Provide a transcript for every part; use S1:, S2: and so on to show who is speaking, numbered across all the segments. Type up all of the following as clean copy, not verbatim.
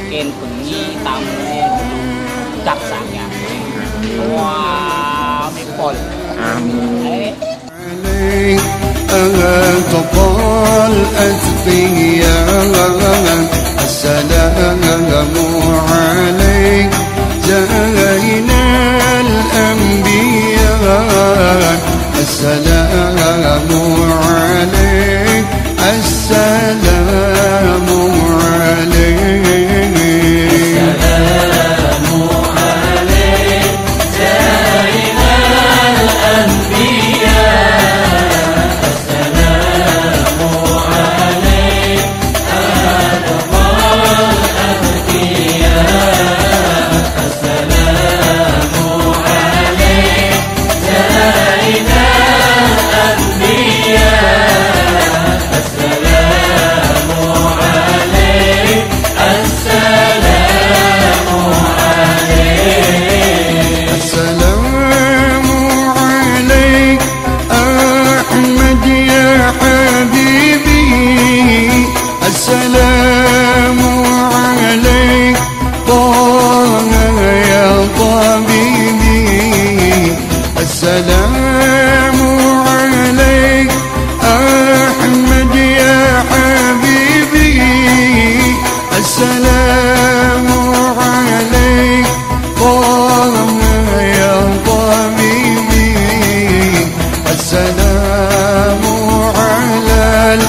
S1: kên quần nhi tamจักสามอย่างว้าวมีคน
S2: تقال أتقياء السلام عليك زين الأنبياء السلام عليك السلام عليك السلام عليك طه يا طبيبي السلام عليك أحمد يا حبيبي السلام عليك طه يا طبيبي السلام على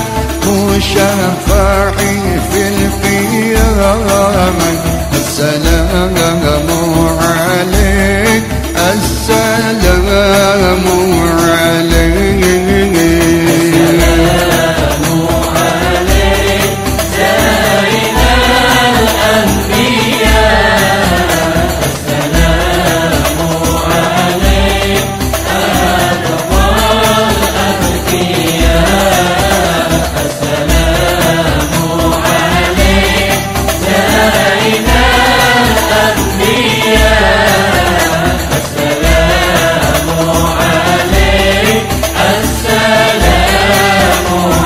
S2: المشفع في القيامة السلام عليك السلام عليك
S3: السلام عليك زين الأنبياء السلام عليك أتقى الأتقياء السلام عليك زين الأنبياء السلام عليك السلام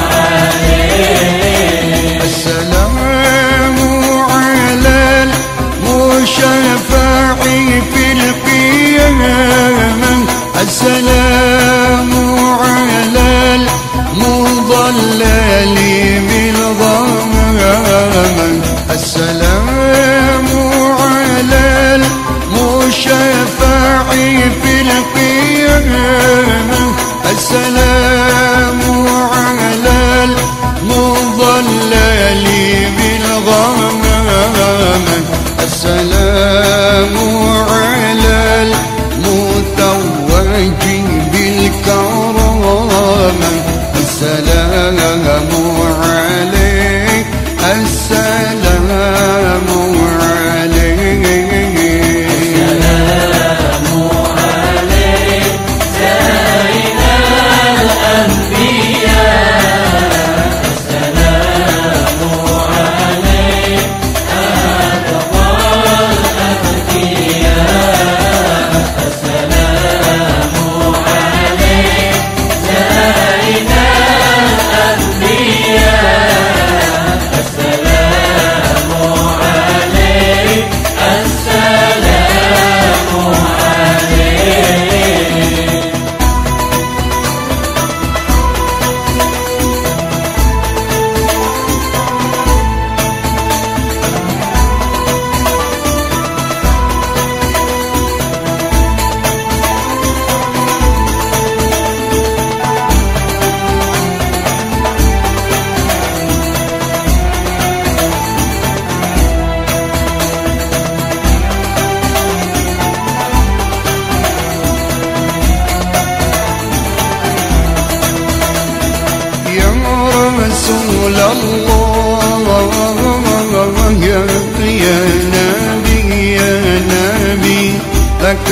S3: عليك
S2: السلام على المشفع في القيامة السلام على المضلل بالغمام السلام على المشفع في القيامة السلام على المضلل بالغمام السلام على المتوج بالكرامة السلام عليك السلام عليك
S3: السلام عليك زين الأنبياء السلام عليك أتقى الأتقياء السلام عليك زين الأنبياء السلام عليك السلام عليك
S2: يا رسول الله يا نبي يا نبي لك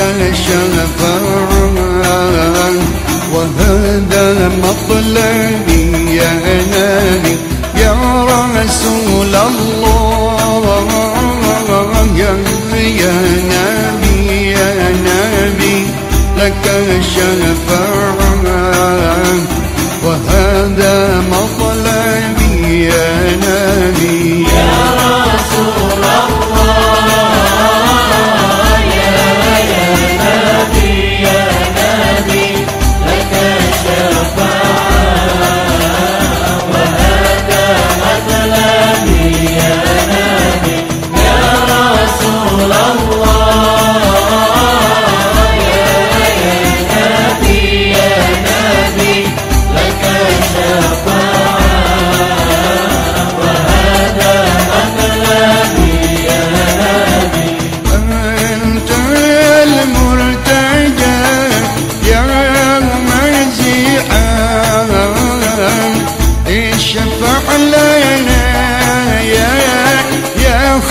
S2: الشفاعة وهذا مطلبي يا نبي يا رسول الله يا نبي يا نبي لك الشفاعة وهذا مطلبي يا نبي
S3: يا رسول الله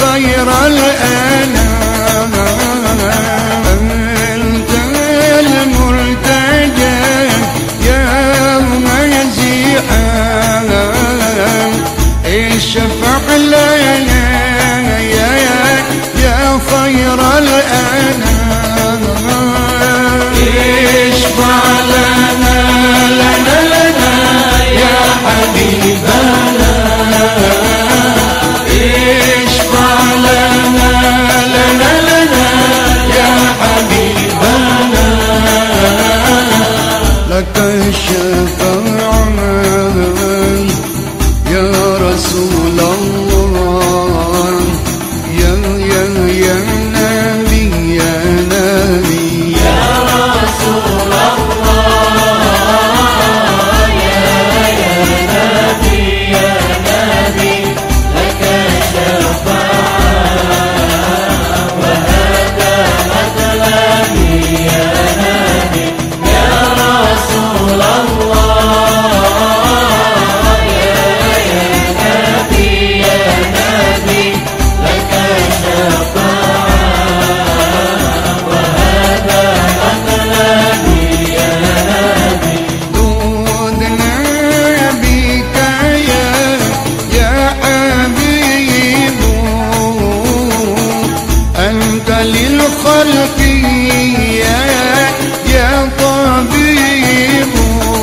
S2: خير الأنام أنت المرتجى يا مزيحا اشفع لنا يا خير الأنام اشفع لنا يا حبيبنا اشفع لنا يا حبيبنا لك الشفاعة يا رسول الله يا نبي يا نبي
S3: يا رسول الله يا نبي يا نبي لك الشفاعة وهذا مطلبي يا نبي يا رسول الله يا نبي يا نبي لك الشفاعة وهذا مطلبي يا نبي
S2: دودنا بك يا حبيب أنت للخلق يا طبيب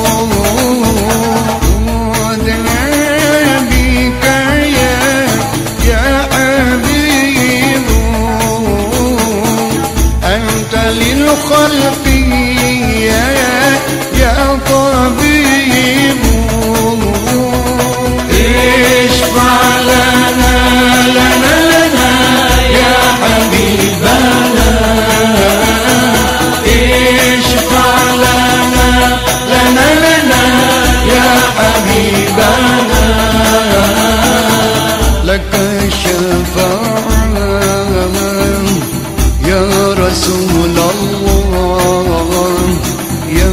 S2: دودنا بك يا حبيب أنت للخلق يا طبيب اشفع لنا يا حبيبنا اشفع لنا يا حبيبنا لك الشفاعة يا رسول الله يا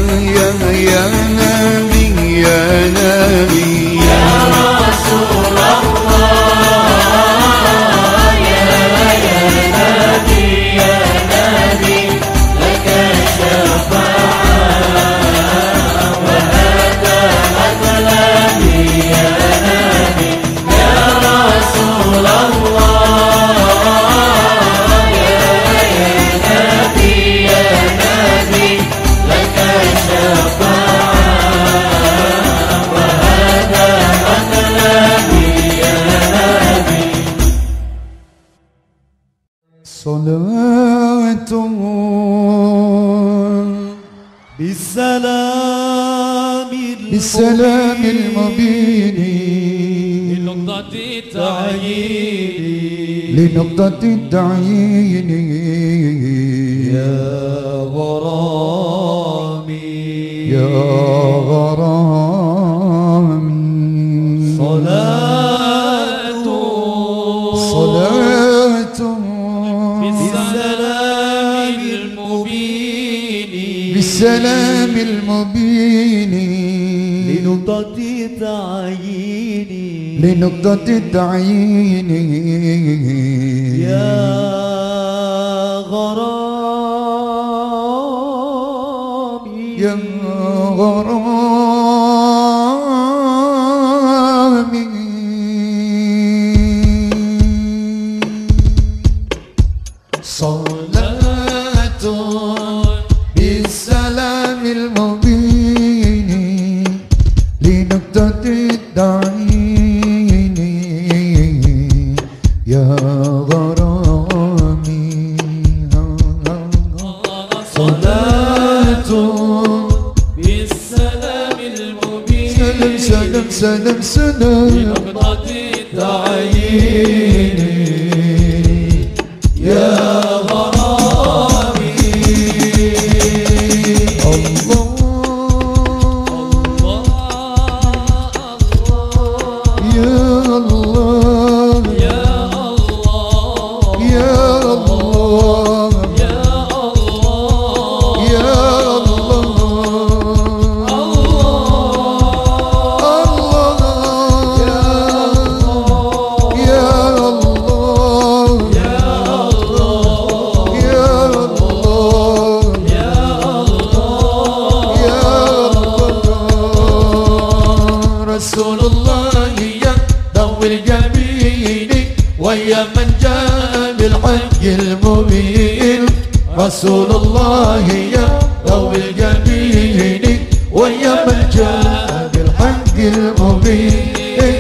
S2: نبي يا نبي
S3: يا رسول الله يا نبي يا نبي لك الشفاعة وهذا مطلبي يا نبي يا رسول الله يا نبي يا نبي لك الشفاعة وهذا مطلبي يا نبي
S2: صلاة بالسلام المبين
S3: لنقطة التعيين
S2: لنقطة التعيين
S3: يا غرامي
S2: يا غرامي
S3: صلاة بالسلام المبين
S2: بالسلام المبين
S3: لنقطة التعيين
S2: لنقطة التعيين
S3: يا غرامي
S2: يا غرامي صلاة بالسلام المبين لنقطة التعيين يا غرامي
S3: صلاة بالسلام المبين
S2: سلام
S3: لنقطة التعيين يا غرامي
S2: الله يا الله
S3: يا الله
S2: يا الله
S3: يا الله
S2: يا الله بالحق المبين رسول الله يا ذوي الجبين ويا من جاء بالحق المبين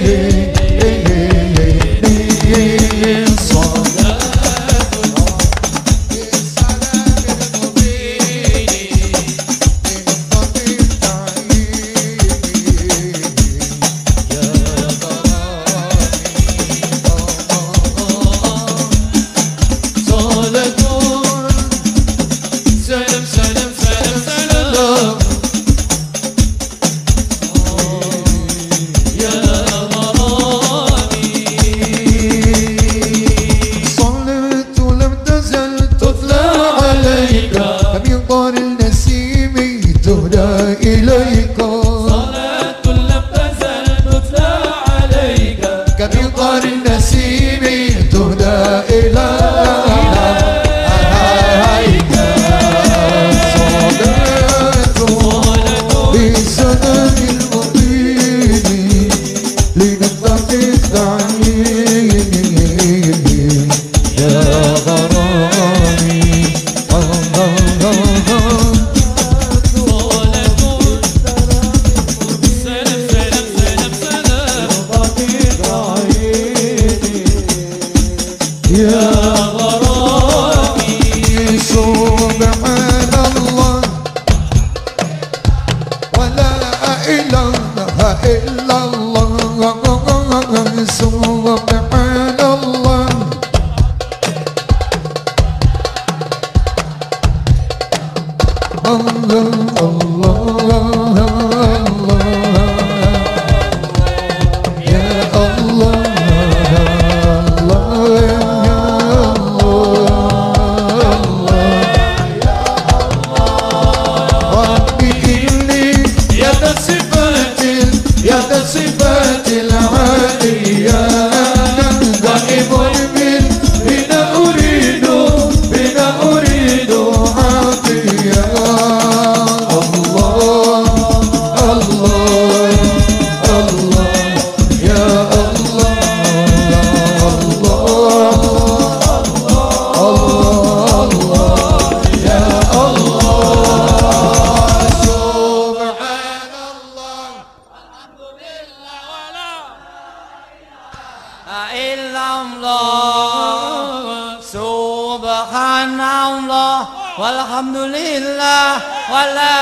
S1: Walhamdulillah wa la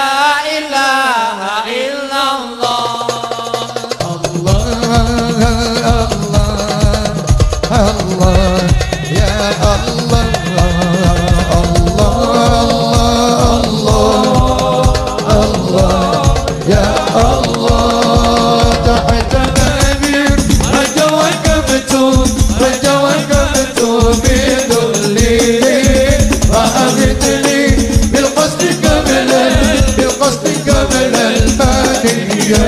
S1: ilaha illallah.
S2: Allah Allah ya Allah Allah Allah ya Allah tahta nabir raja wa kabtu bidulli فأغثني بالقصد قبل المانية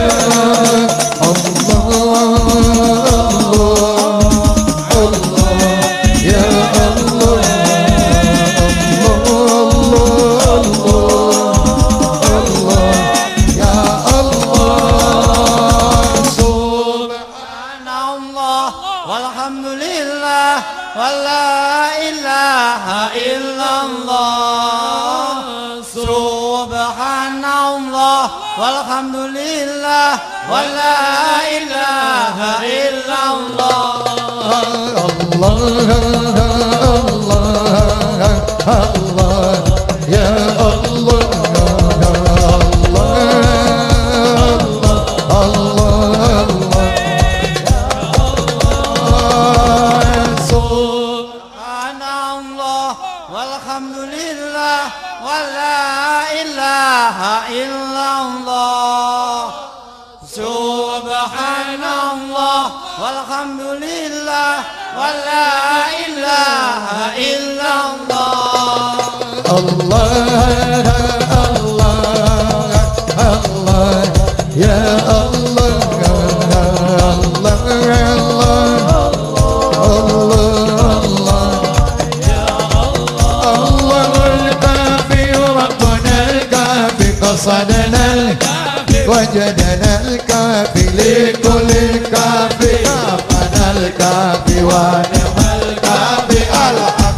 S1: Walhamdulillah wa la ilaha illallah.
S2: Allah ya Allah
S1: Subhanallah walhamdulillah wa la ilaha illallah. Subhanallah walhamdulillah wa la ilaha illallah.
S2: Allah ya Allah قصدنا الكافي وجدنا الكافي لكل الكافي كافنا الكافي ونعم الكافي الحمد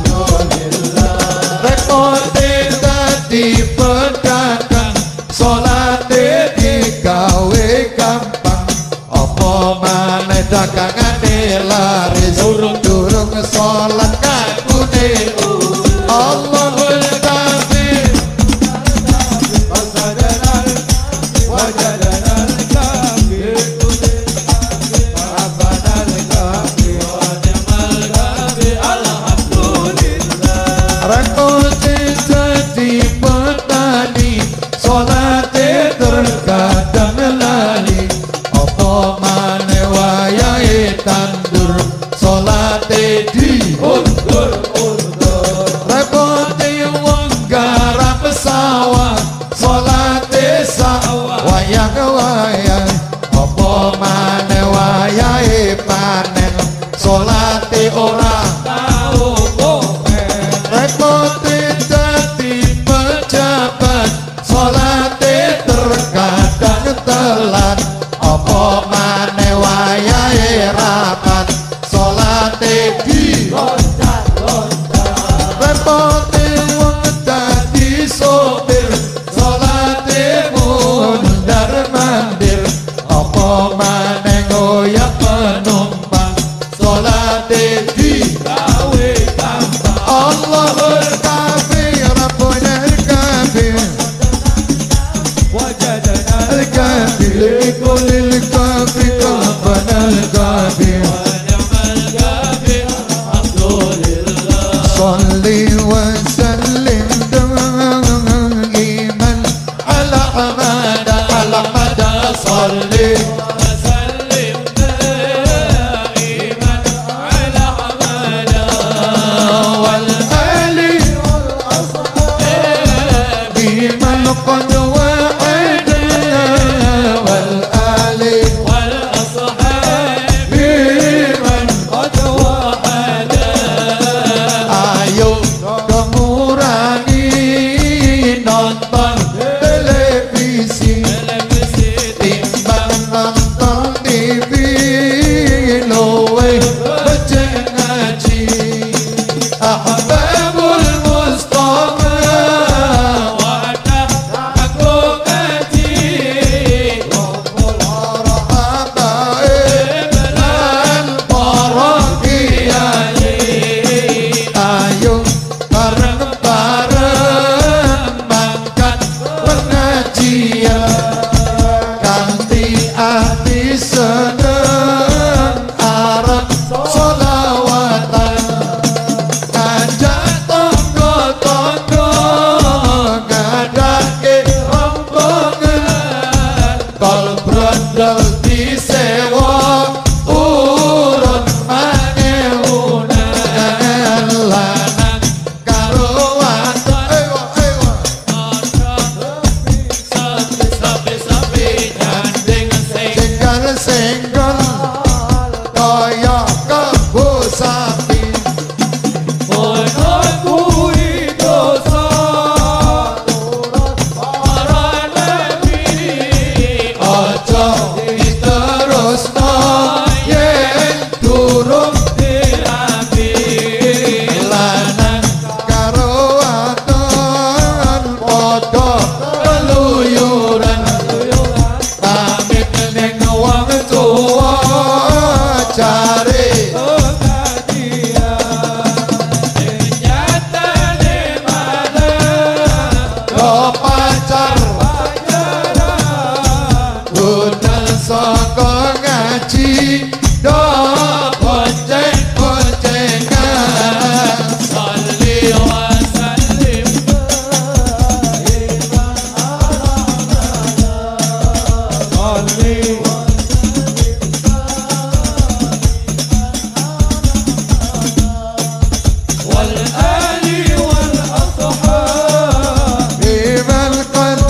S2: repoti wong dadi sopir salate mundar mandir apa maneh ngoyak penumpang salate digawe gampang Allahul kafir Rabbunal kafir
S3: وجدنا
S2: الكافر لكل الكافر ربنا الكافر
S3: ونعم الكافر الحمد لله
S2: صلي وسلم دائما على حمد صلي
S3: وسلم دائما على حمدا
S2: والآل بمن قد وعدنا والآل
S3: والأصحاب
S2: بمن
S3: قد وحدا
S2: ayo mengurangi nonton televisi timbang nonton TV luwe becek ngaji Ahbabul Mustafa
S3: wadah aku kaji
S2: Kumpul abae lan para kiai ayo bareng-bareng mangkat pengajian kanthi ati seneng arep sholawatan ajak tonggo-tonggo ngadake rombongan kol brondol disewa urun mangewunan lanang karo wadon
S3: sapi-sapi nyanding sing
S2: senggol kaya kebo sapi
S3: ono kuwi dosa para nabi
S2: aja diterusno yen durung
S3: dirabi
S2: lanang karo wadon padha keluyuran pamit ning wong tuwa cari yo pacar budal saka ngaji do bonceng-boncengan bimal qad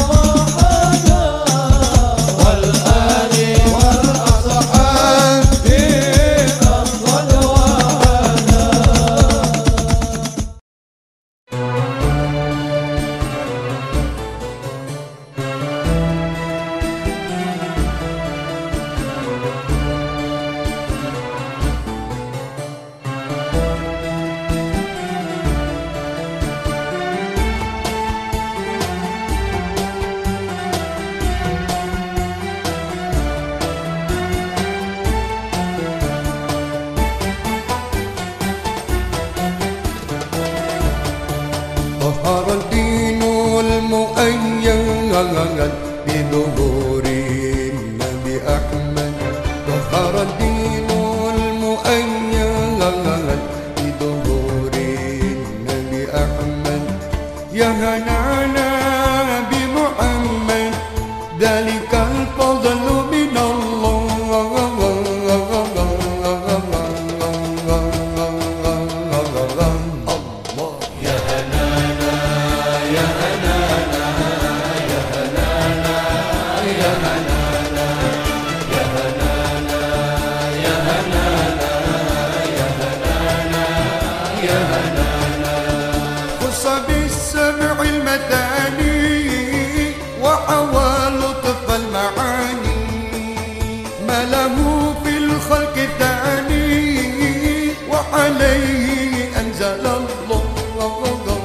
S2: ظهر الدين المؤيد بظهور النبي أحمد ظهر الدين المؤيد بظهور النبي أحمد يا هنانا بمحمد ذلك الفضل من الله خص بالسبع المثاني وحوى لطف المعاني ما له في الخلق ثاني وعليه أنزل الله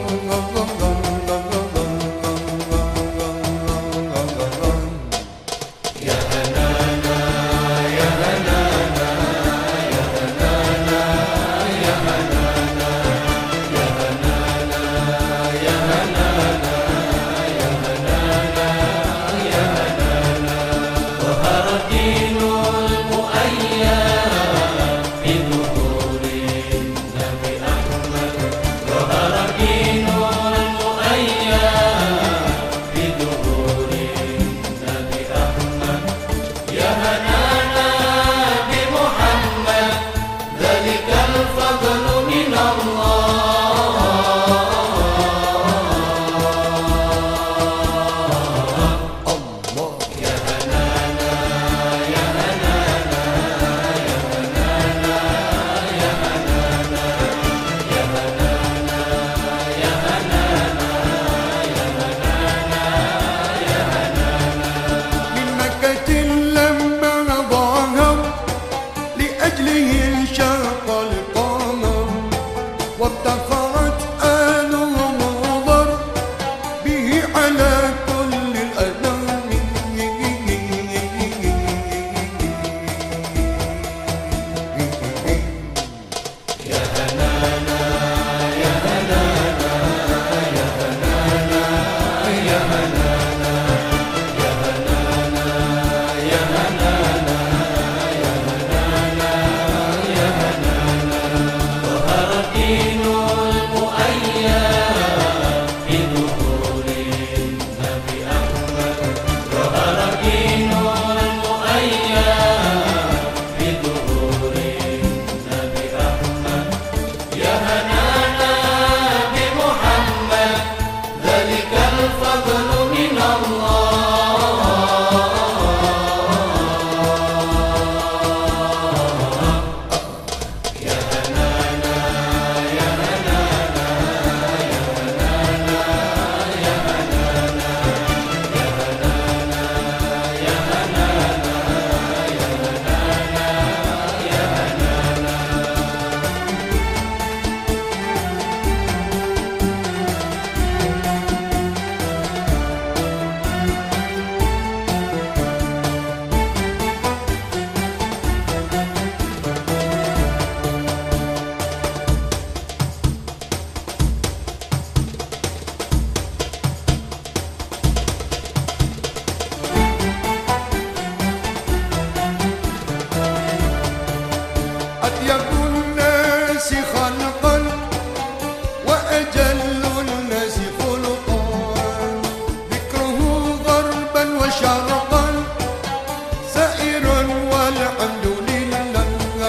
S2: أجل الناس خلقا ذكره غربا وشرقا سائر والحمد لله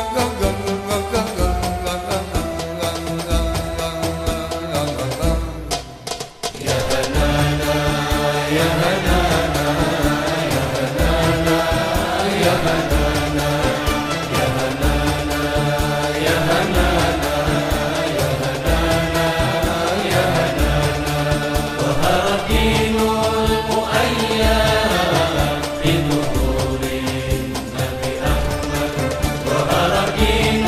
S3: يا هنانا يا هنانا يا هنانا يا هنانا يا هنانا يا هنانا يا هنانا يا هنانا ظهر الدين المؤيد بظهور النبي أحمد ظهر الدين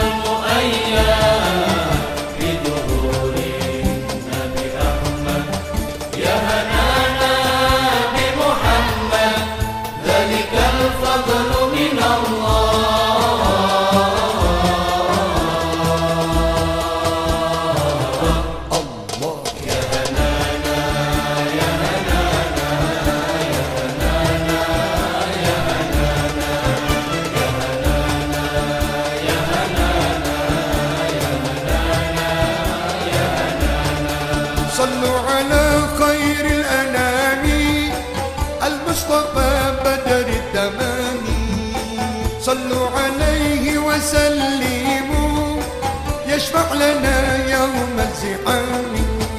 S3: المؤيد بظهور النبي أحمد يا هنانا بمحمد ذلك الفضل من الله يا هنانا يا هنانا يا هنانا يا هنانا يا هنانا يا هنانا يا هنانا يا هنانا
S2: صلوا على خير الأنام المصطفى بدر التمام صلوا عليه وسلموا يشفع لنا يوم الزحام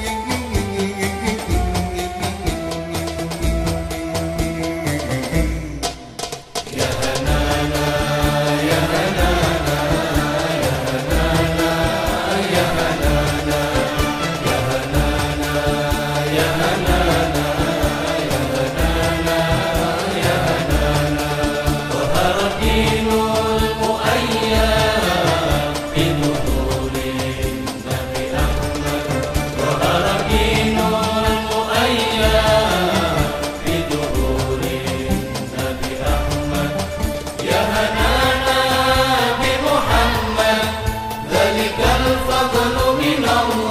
S3: يا هنانا يا هنانا يا هنانا يا هنانا يا هنانا يا هنانا يا هنانا يا هنانا ظهر الدين المؤيد بظهور النبي أحمد ظهر الدين المؤيد بظهور النبي أحمد يا هنانا بمحمد ذلك الفضل من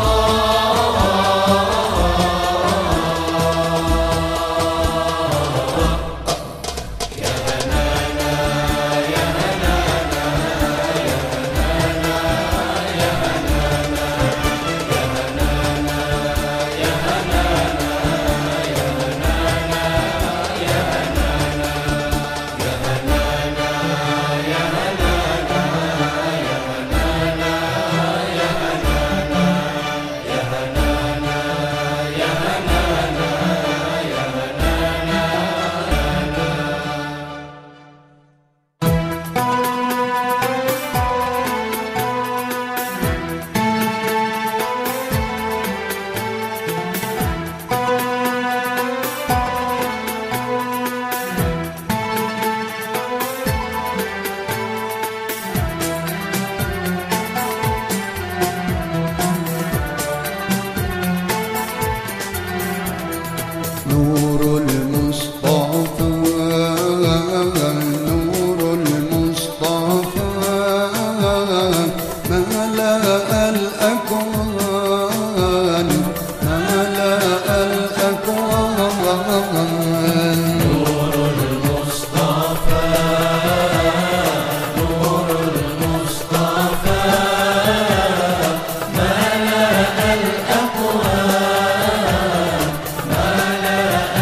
S3: الله يا هنانا يا هنانا يا هنانا يا هنانا يا هنانا يا هنانا يا هنانا يا هنانا يا هنانا يا هنانا يا هنانا يا هنانا يا هنانا يا هنانا يا
S2: نور المصطفى نور المصطفى ملأ الأكوان ملأ الأكوان
S3: نور المصطفى نور المصطفى ملأ الأكوان ملأ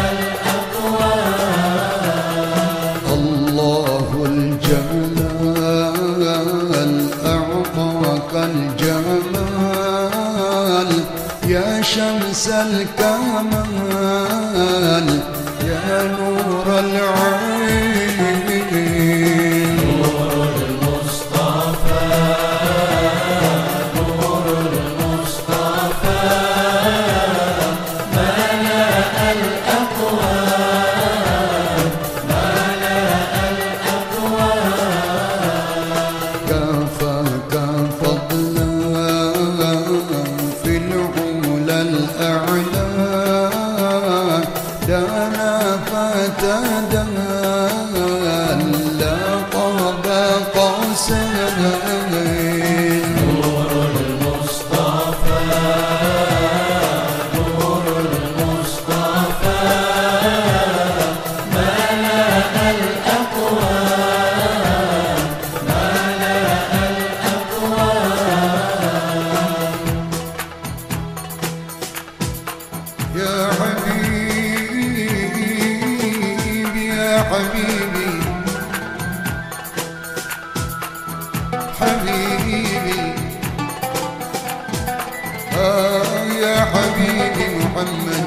S3: الأكوان
S2: الله الجلال أعطاك الجمال يا شمس الكمال يا نور العين
S3: نور المصطفى نور المصطفى ملأ الأكوان ملأ الأكوان
S2: كفاك فضلا في العلا الأعلى دانا فتدان لا قاب قوسين
S3: نور المصطفى نور المصطفى ملأ الأكوان ملأ الأكوان
S2: يا حبيبي يا حبيبي حبيبي يا حبيبي محمد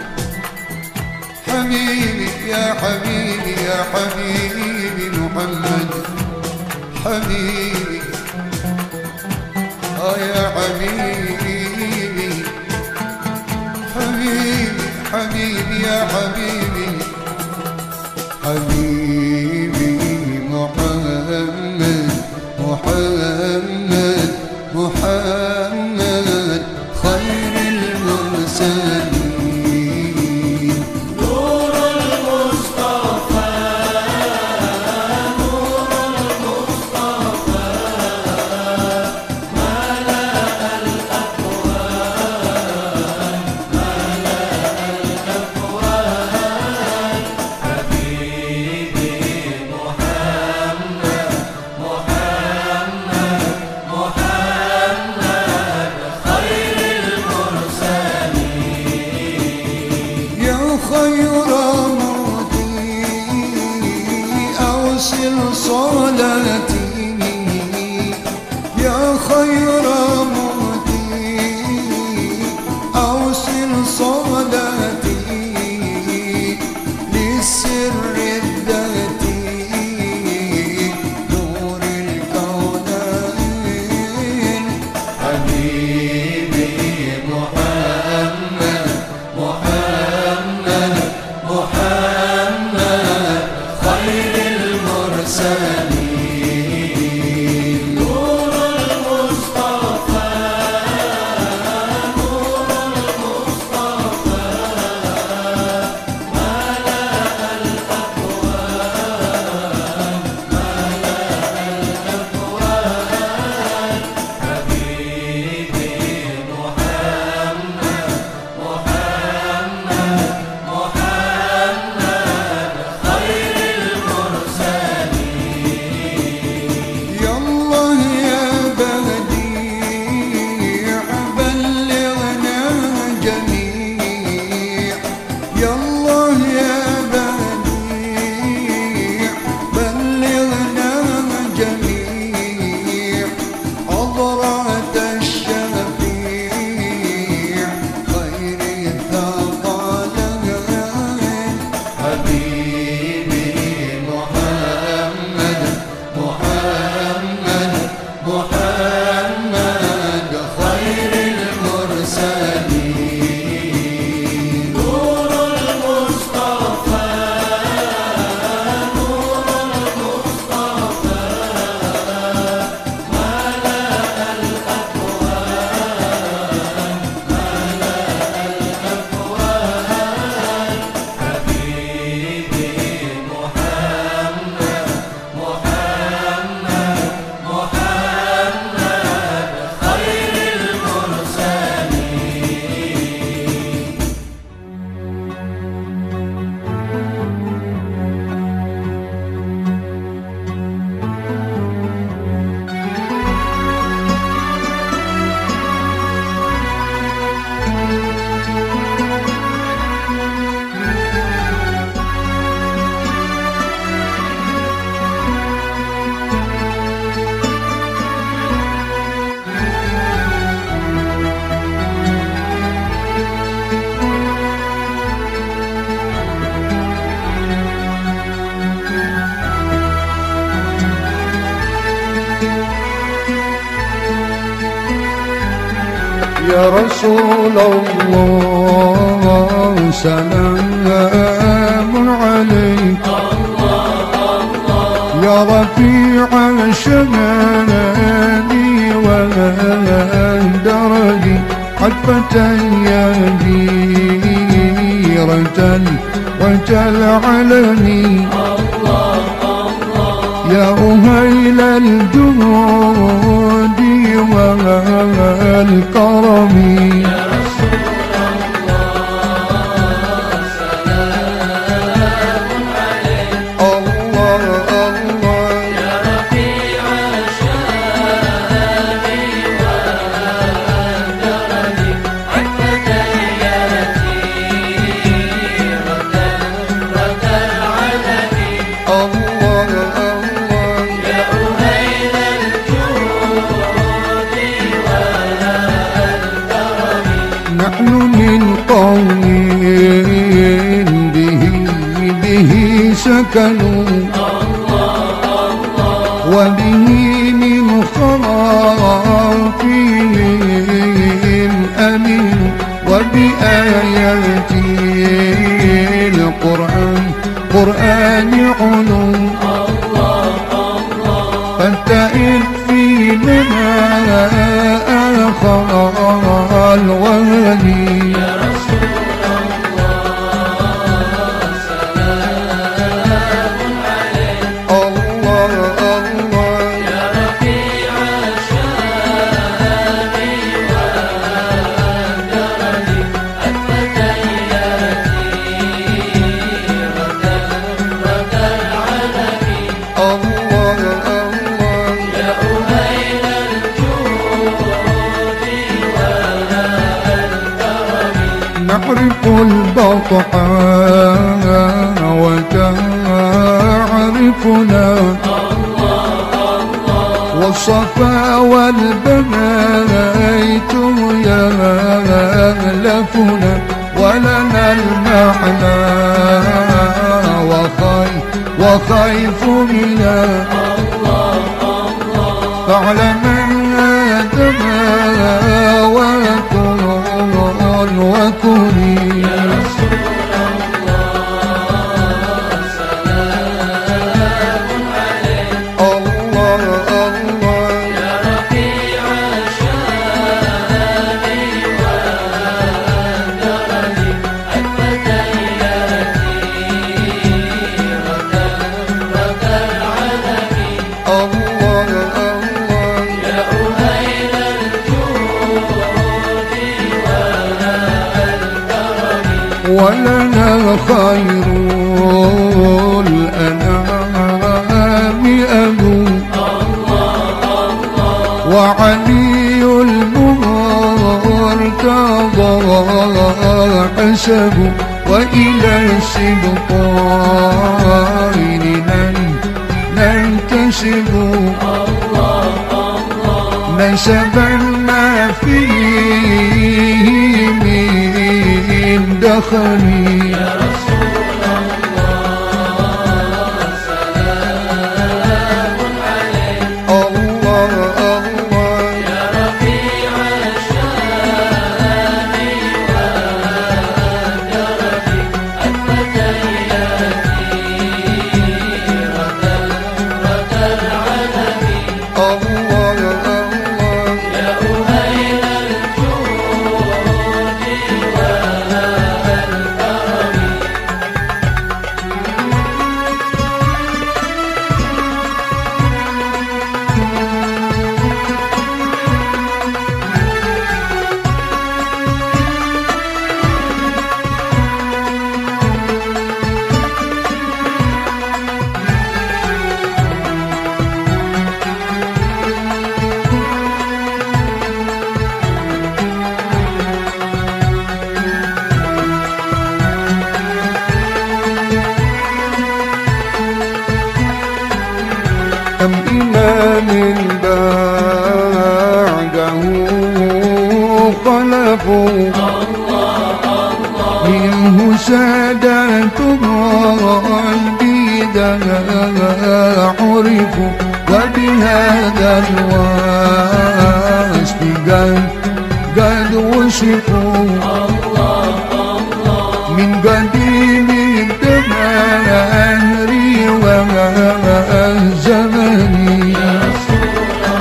S2: حبيبي يا حبيبي يا حبيبي محمد حبيبي يا حبيبي حبيبي حبيبي يا حبيبي حبيبي محمد محمد محمد خير المرسلين
S3: نور المصطفى نور المصطفى ملأ الأكوان حبيبي محمد محمد محمد خير المرسلين
S2: يا خير مهدي أوصل صلاتي يا خير مهدي أوصل صلاتي للسر الذاتي نور الكونين
S3: حبيبي محمد محمد محمد خير المرسلين نور المصطفى نور المصطفى ملأ الأكوان حبيبي محمد محمد محمد خير المرسلين
S2: يا الله يا بديع بلغنا جميع يا الله يا بديع بلغنا جميع حضرة الشفيع خير الثقلين
S3: حبيبي محمد محمد محمد خير المرسلين نور المصطفى نور المصطفى ملأ الأكوان حبيبي محمد محمد محمد خير المرسلين
S2: يا رسول الله سلام عليك يا رفيع الشمال والدرج حتفة يا بيرة وجل علني يا أهيل الجود والكرم نحن من قوم به سكنوا وبه من خرافهم أمنوا وبآيات القرآن علوا فانتئن في لنا آخر الغالي
S3: يا رسول الله سلام عليك
S2: الله الله
S3: يا رفيع الشان والدرج الفتيات رد العلم
S2: الله الله
S3: يا أهيل الجود والكرم
S2: نعرف البطحاء وتعرفنا والصفا والبنات يألفنا ولنا المعنى وخيف منا فاعلم آدم وكن وكني
S3: يا رسول الله سلام عليك
S2: الله الله
S3: يا رفيع الشان والدرج الفتيات رد العلم
S2: الله الله
S3: يا أهيل الجود والكرم
S2: ولنا خير الأنعام أبو وعلي المرتضى حسب وإلى السبطين ننتسب نسبا ما فيه من دخلي
S3: يا رسول الله سلام عليك
S2: الله الله
S3: يا رفيع الشان والدرج الفتيات رد العلم
S2: الله الله
S3: يا أهيل الجود والكرم
S2: كم إمام بعده خلفوا منه سادات البيداء عرفوا وبهذا الوصف قد وصفوا من قديم الدهر والزمن
S3: يا رسول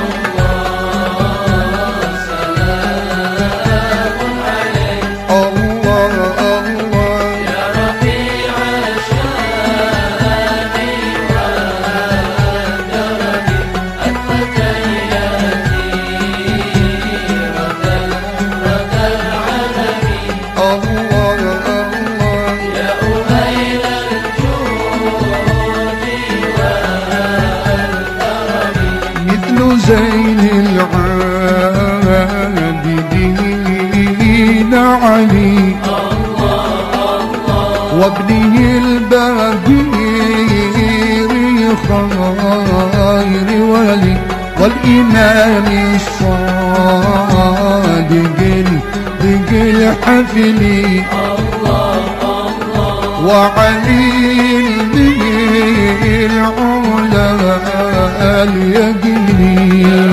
S3: الله سلام عليك
S2: الله الله
S3: يا رفيع الشان والدرج الفتيات رد العلم
S2: الله الله
S3: يا أهيل الجود والكرم
S2: مثل زين العابدين علي وابنه الباقير خير ولي والإمام الصادق الحفل وعلي به العلا اليقين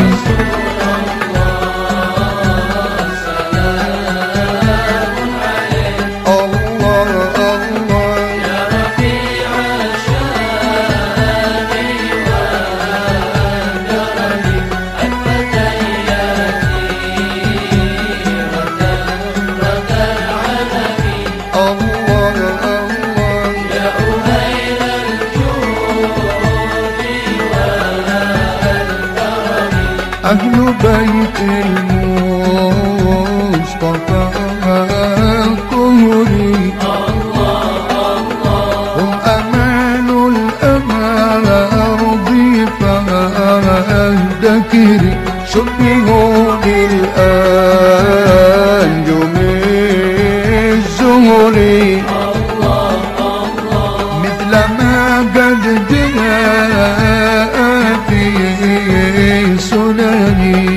S2: أهل بيت المصطفى الطهري هم أمان الأرض فالذكر شبهوا بالأنجم الزهري مثل ما قد جاء في سنني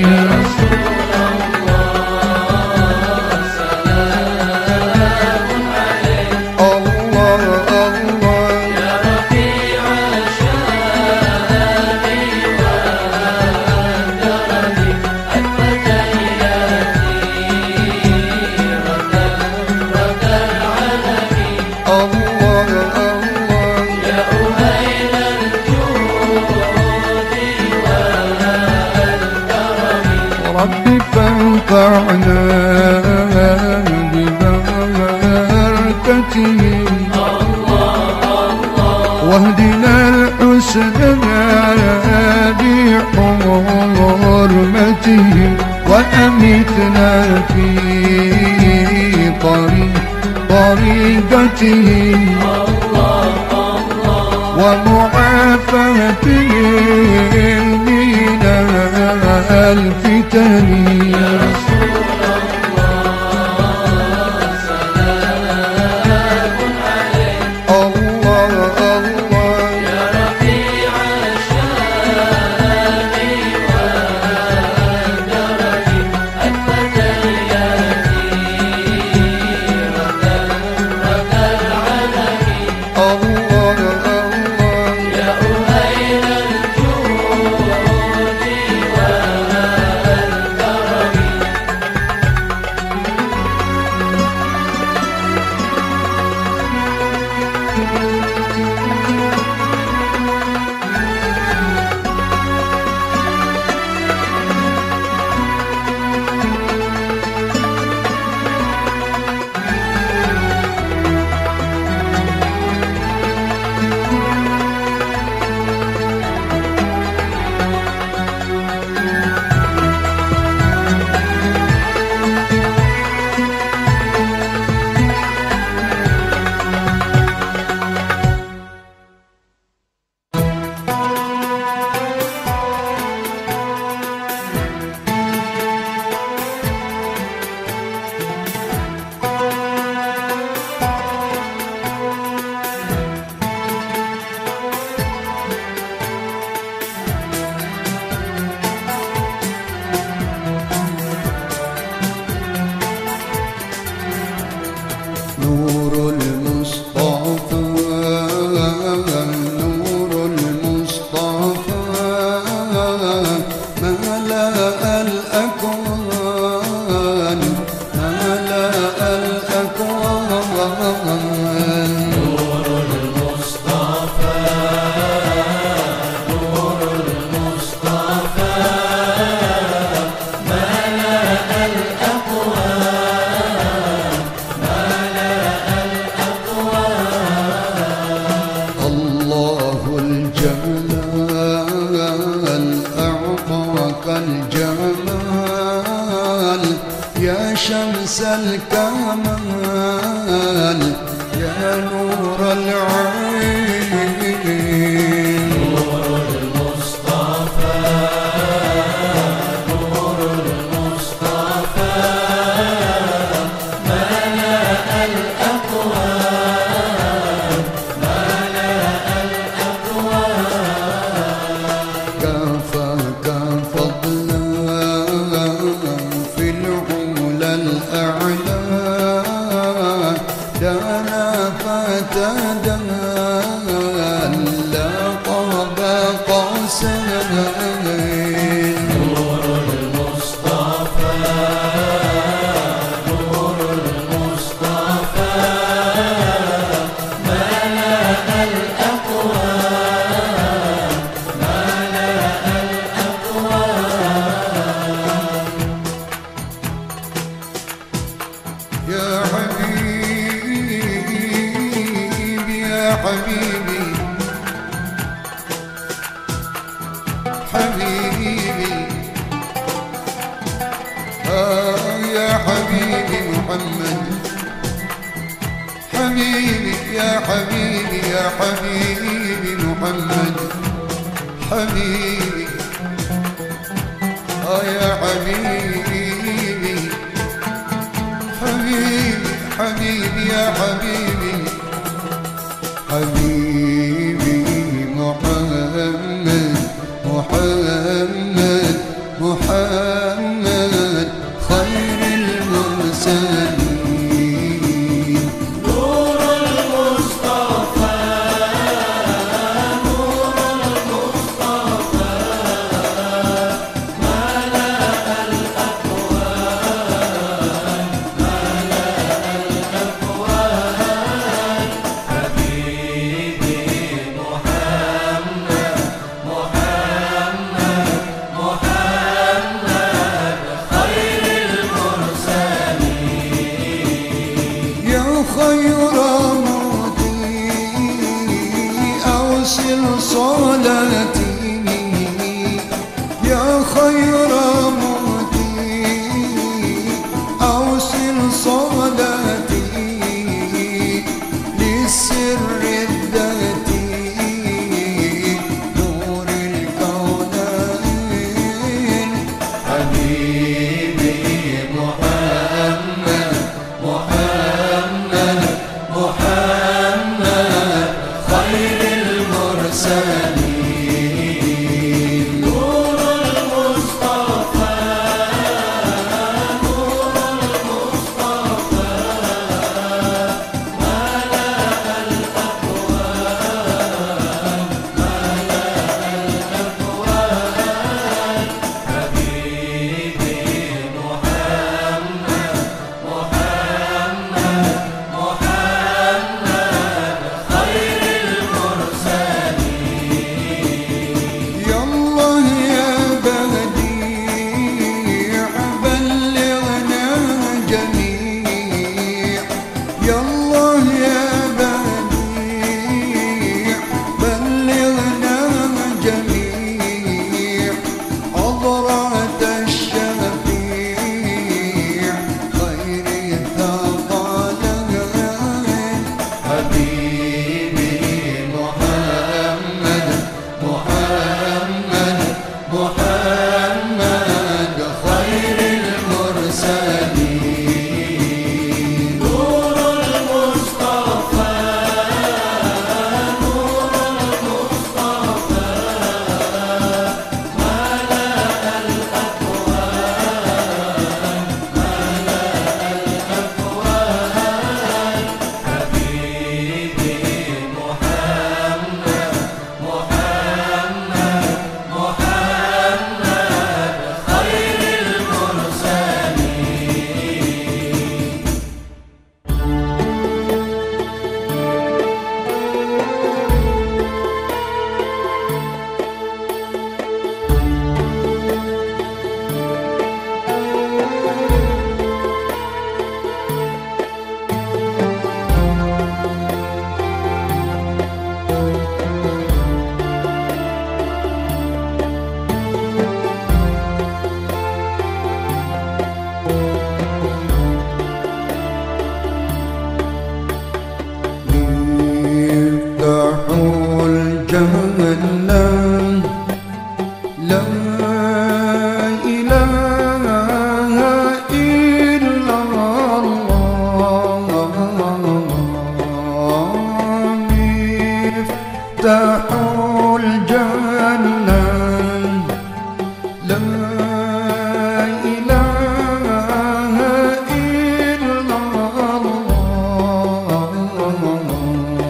S2: ربي فانفعنا ببركتهم واهدنا الحسنى بحرمتهم وأمتنا في طريقتهم ومعافاتهم من الفتن يا رسول الله سلام عليك الله الله يا رفيع الشان والدرج الفتيات رد العلم الله الله يا أهيل الجود شمس الكمال يا نور العين نور المصطفى نور المصطفى ملأ الأكوان ملأ الأكوان كفاك فضلا في العلا الأعلى تدلى قاب قوسين نور المصطفى نور المصطفى ملأ الأكوان ملأ الأكوان يا حبيبي يا حبيبي حبيبي يا حبيبي محمد حبيبي يا حبيبي يا حبيبي محمد حبيبي يا حبيبي حبيبي حبيبي يا حبيبي حبيبي محمد محمد محمد خير المرسلين
S3: نور المصطفى نور المصطفى ملأ الأكوان ملأ الأكوان حبيبي محمد محمد محمد خير المرسلين
S2: يا خير مودي أوصل صلاتي يا خير مودي أوصل صلاتي للسر الذاتي نور الكونين حبيبي محمد محمد محمد خير المرسلين
S3: نور المصطفى نور المصطفى ملأ الأكوان ملأ الأكوان حبيبي محمد محمد محمد خير المرسلين
S2: يا الله يا بديع بلغنا جميع يا الله يا بديع بلغنا جميع حضرة الشفيع خير الثقلين حبيبي محمد محمد محمد خير المرسلين
S3: نور المصطفى نور المصطفى ملأ الأكوان ملأ الأكوان حبيبي محمد محمد محمد خير المرسلين
S2: مفتاح الجنة لا إله إلا الله مفتاح الجنة لا إله إلا الله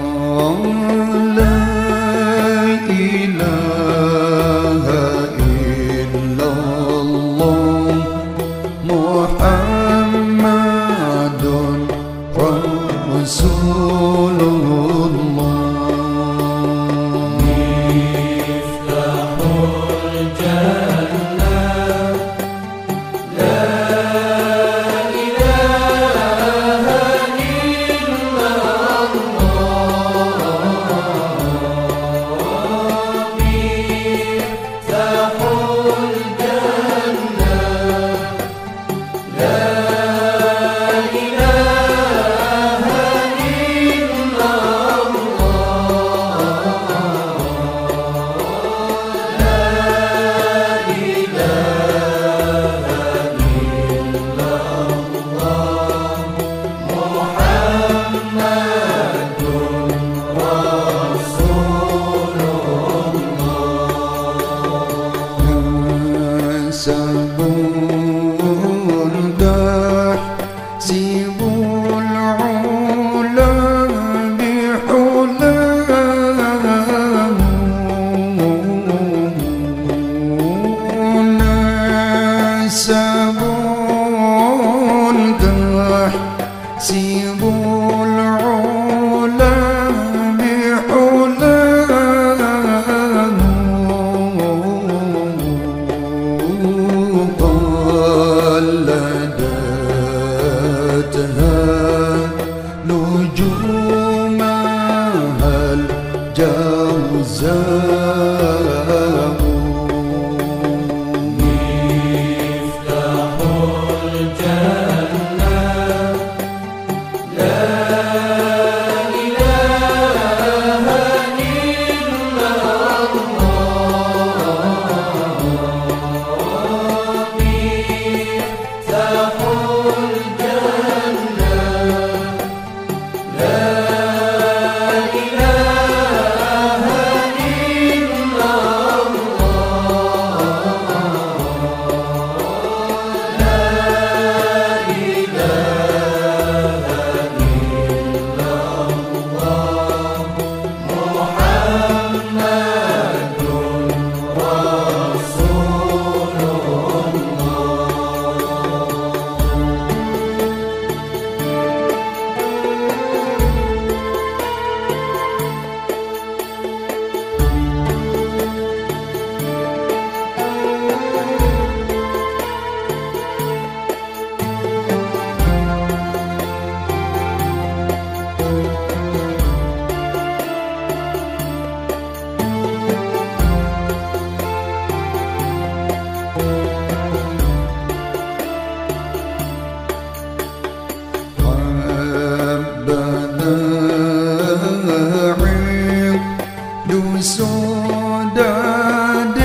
S2: سداد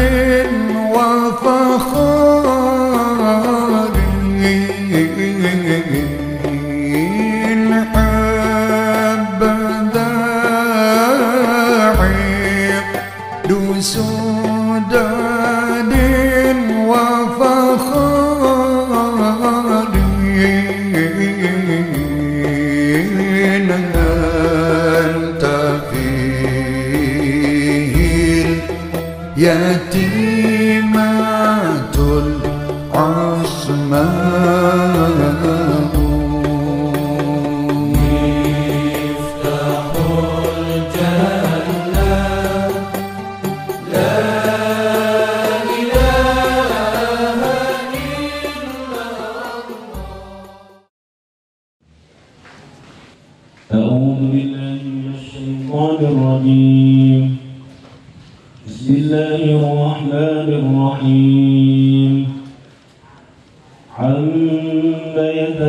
S2: وفخار حبذا عقد سداد وفخار أنت فيه يتيمة العصماء
S3: مفتاح الجنة لا إله إلا
S4: أعوذ بالله من الشيطان الرجيم. بسم الله الرحمن الرحيم. عما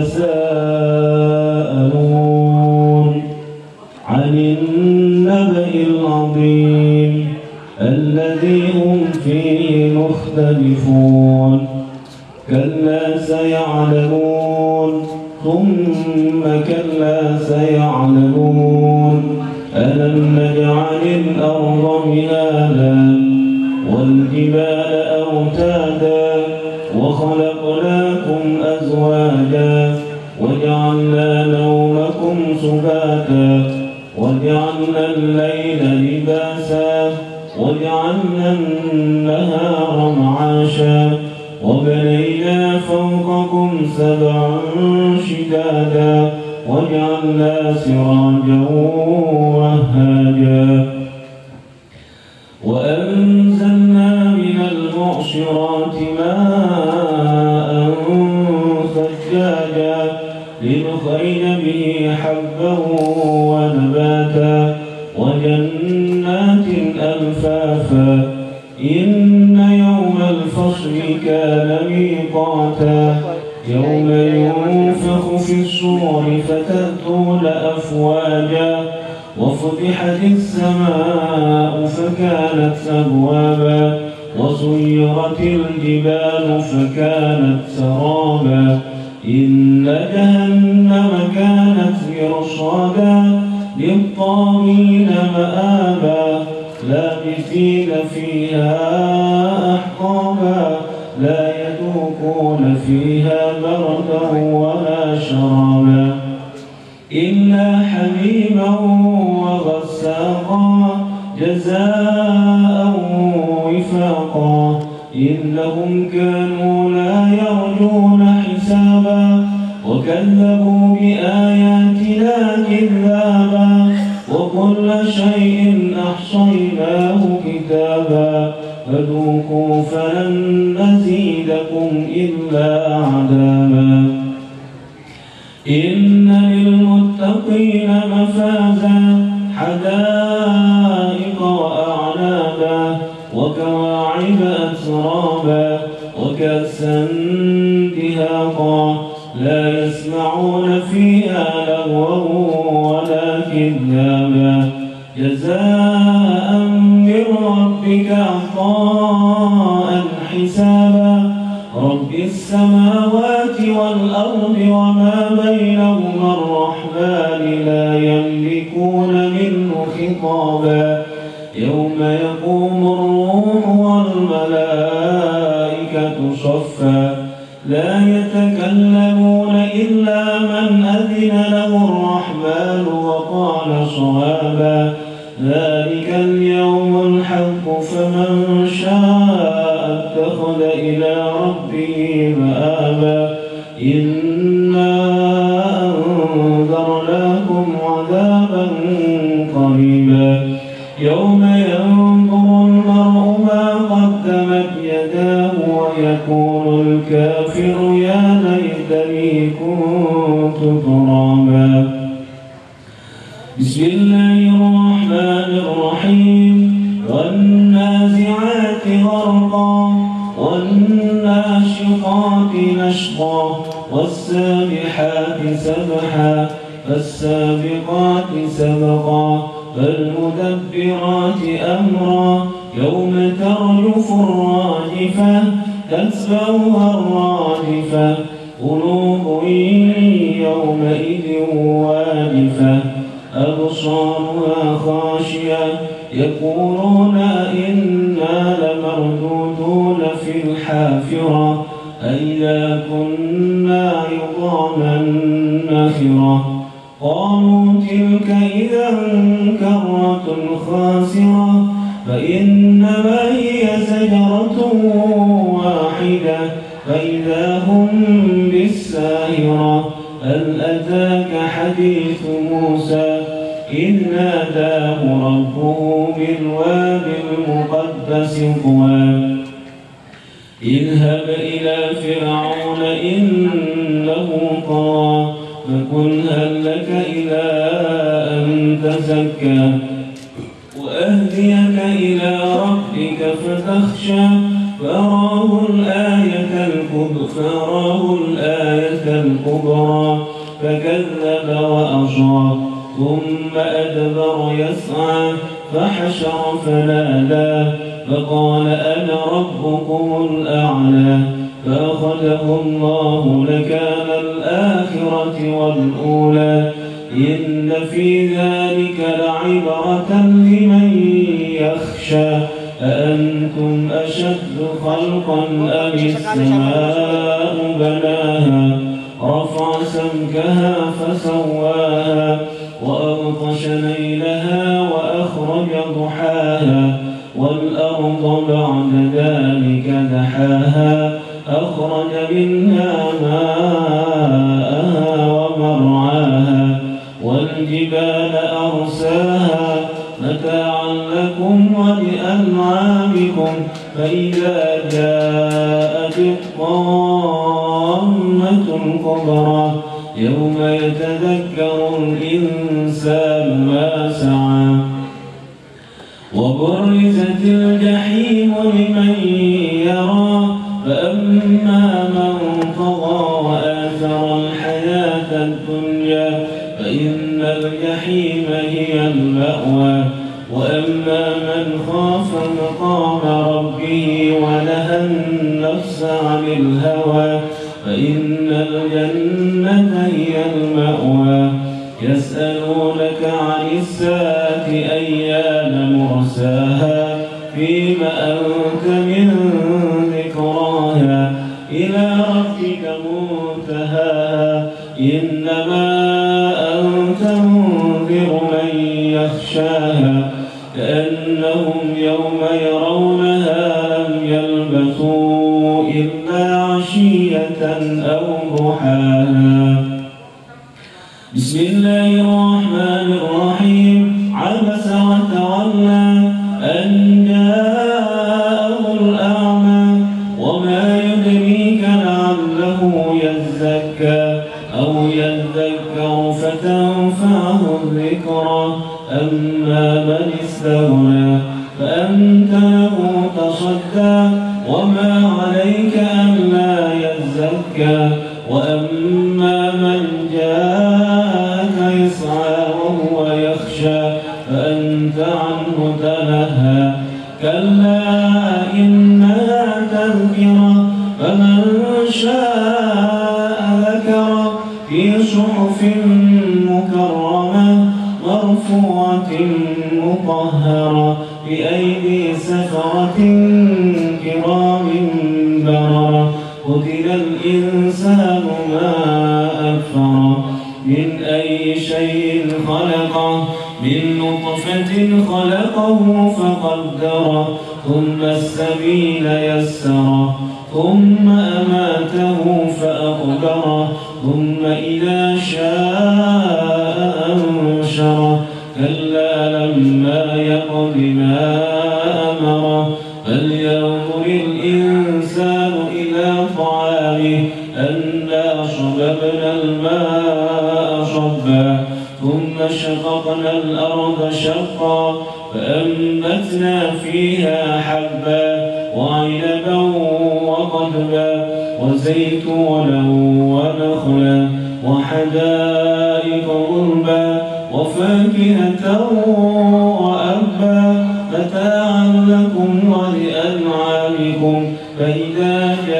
S4: يتساءلون عن النبأ العظيم الذي هم فيه مختلفون كلا سيعلمون ثم كلا سيعلمون ألم نجعل الأرض مهادا والجبال أوتادا وخلقناكم أزواجا وجعلنا نومكم سباتا وجعلنا الليل لباسا وجعلنا النهار معاشا وبنينا فوقكم سبعا شدادا وجعلنا سراجا وهاجا وأنزلنا من المعصرات ماء ثجاجا لنخرج به حبا ونباتا وجنات ألفافا إن يوم الفصل كان ميقاتا يوم ينفخ في الصور فتأتون أفواجا وفتحت السماء فكانت أبوابا وسيرت الجبال فكانت سرابا إن جهنم كانت مرصادا للطاغين مآبا لابثين فيها أحقابا لا يذوقون فيها بردا ولا شرابا إلا حميما وغساقا جزاء وفاقا إنهم كانوا لا يرجون حسابا وكذبوا بآياتنا كذابا وكل شيء أحصيناه كتابا فذوقوا فلن نزيدكم إلا عذابا إن للمتقين مفازا حدائق وأعنابا وكواعب أترابا وكأسا دهاقا لا يسمعون فيها لغوا ولا كذابا جزاء من ربك عطاء حسابا رب السماوات والأرض وما بينهما الرحمن لا يملكون منه خطابا يوم يقوم الروح والملائكة صفا لا يتكلمون إلا من أذن له الرحمن وقال صوابا ذلك اليوم الحق فمن شاء اتخذ إلى ربه مآبا إنا أنذرناكم عذابا قريبا يوم ينظر المرء ما قدمت يداه ويقول الكافر يا ليتني كنت ترابا بسم الله الرحمن الرحيم والنازعات غرقا والناشطات نشطا والسابحات سبحا فالسابقات سبقا فالمدبرات أمرا يوم ترجف الراجفة تتبعها الرادفة قلوب يومئذ واجفة أبصارها خاشية يقولون إنا لمردودون في الحافرة أئذا كنا عظاما نخرة قالوا تلك إذا كرة خاسرة فإنما هي زجرة واحدة فإذا هم بالساهرة هل أتاك حديث موسى إذ ناداه ربه بالواد المقدس طوى اذهب إلى فرعون إنه طغى فقل هل لك إلى أن تزكى وأهديك إلى ربك فتخشى فأراه الآية الكبرى فكذب وأصى ثم أدبر يسعى فحشر فنادى فقال أنا ربكم الأعلى فأخذه الله نكال الآخرة والأولى إن في ذلك لعبرة لمن يخشى أأنتم أشد خلقا أم السماء بناها رفع سمكها فسواها وأغطش ليلها وأخرج ضحاها والأرض بعد ذلك دحاها أخرج منها ماءها ومرعاها والجبال أرساها متاعا لكم ولأنعامكم فإذا جاءت الطامة الكبرى يوم يتذكر الإنسان ما سعى وبرزت الجحيم لمن يرى فأما من طغى وآثر الحياة الدنيا فإن الجحيم هي المأوى وأما من خاف مقام ربه ونهى النفس عن الهوى فإن الجنة هي المأوى يسألونك عن الساعة أيان مرساها فيما أنت من ذكراها إلى ربك منتهاها إنما أنت منذر من يخشاها كأنهم يوم يرونها لم يلبثوا إلا عشية أو ضحاها بسم الله الرحمن الرحيم عبس وتولى أن جاءه الأعمى وما يدريك لعله يزكى أو يذكر فتنفعه الذكرى أما من استغنى فأنت له تصدى وما عليك ألا يزكى وأما من جاءك يسعى وهو يخشى فأنت عنه تلهى كلا إنها تذكرة فمن شاء ذكر في صحف مكرمة مرفوعة مطهرة بأيدي سفرة كرام بررة قتل الإنسان ما أكفر من أي شيء خلقه من نطفة خلقه فقدره ثم السبيل يسره ثم أماته فأقبره ثم إذا شاء أنشره كلا لما يقض ما أمره فلينظر الإنسان إلى طعامه أنا صببنا الماء صبا ثم شققنا الأرض شقا فأنبتنا فيها حبا وعنبا وقضبا وزيتونا ونخلا وحدائق وفاكهة وأبا متاعا لكم ولأنعامكم فإذا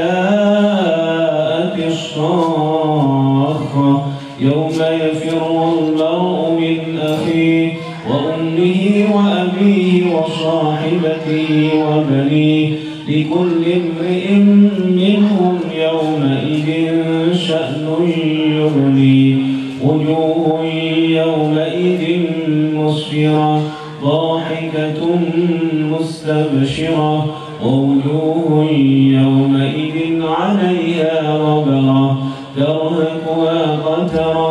S4: جاءت الصاخة يوم يفر المرء من أخيه وأمه وأبيه وصاحبته وبنيه لكل امرئ منهم يومئذ شأن يغنيه وجوه يومئذ مسفرة ضاحكة مستبشرة ووجوه يومئذ عليها غبرة ترهقها قترة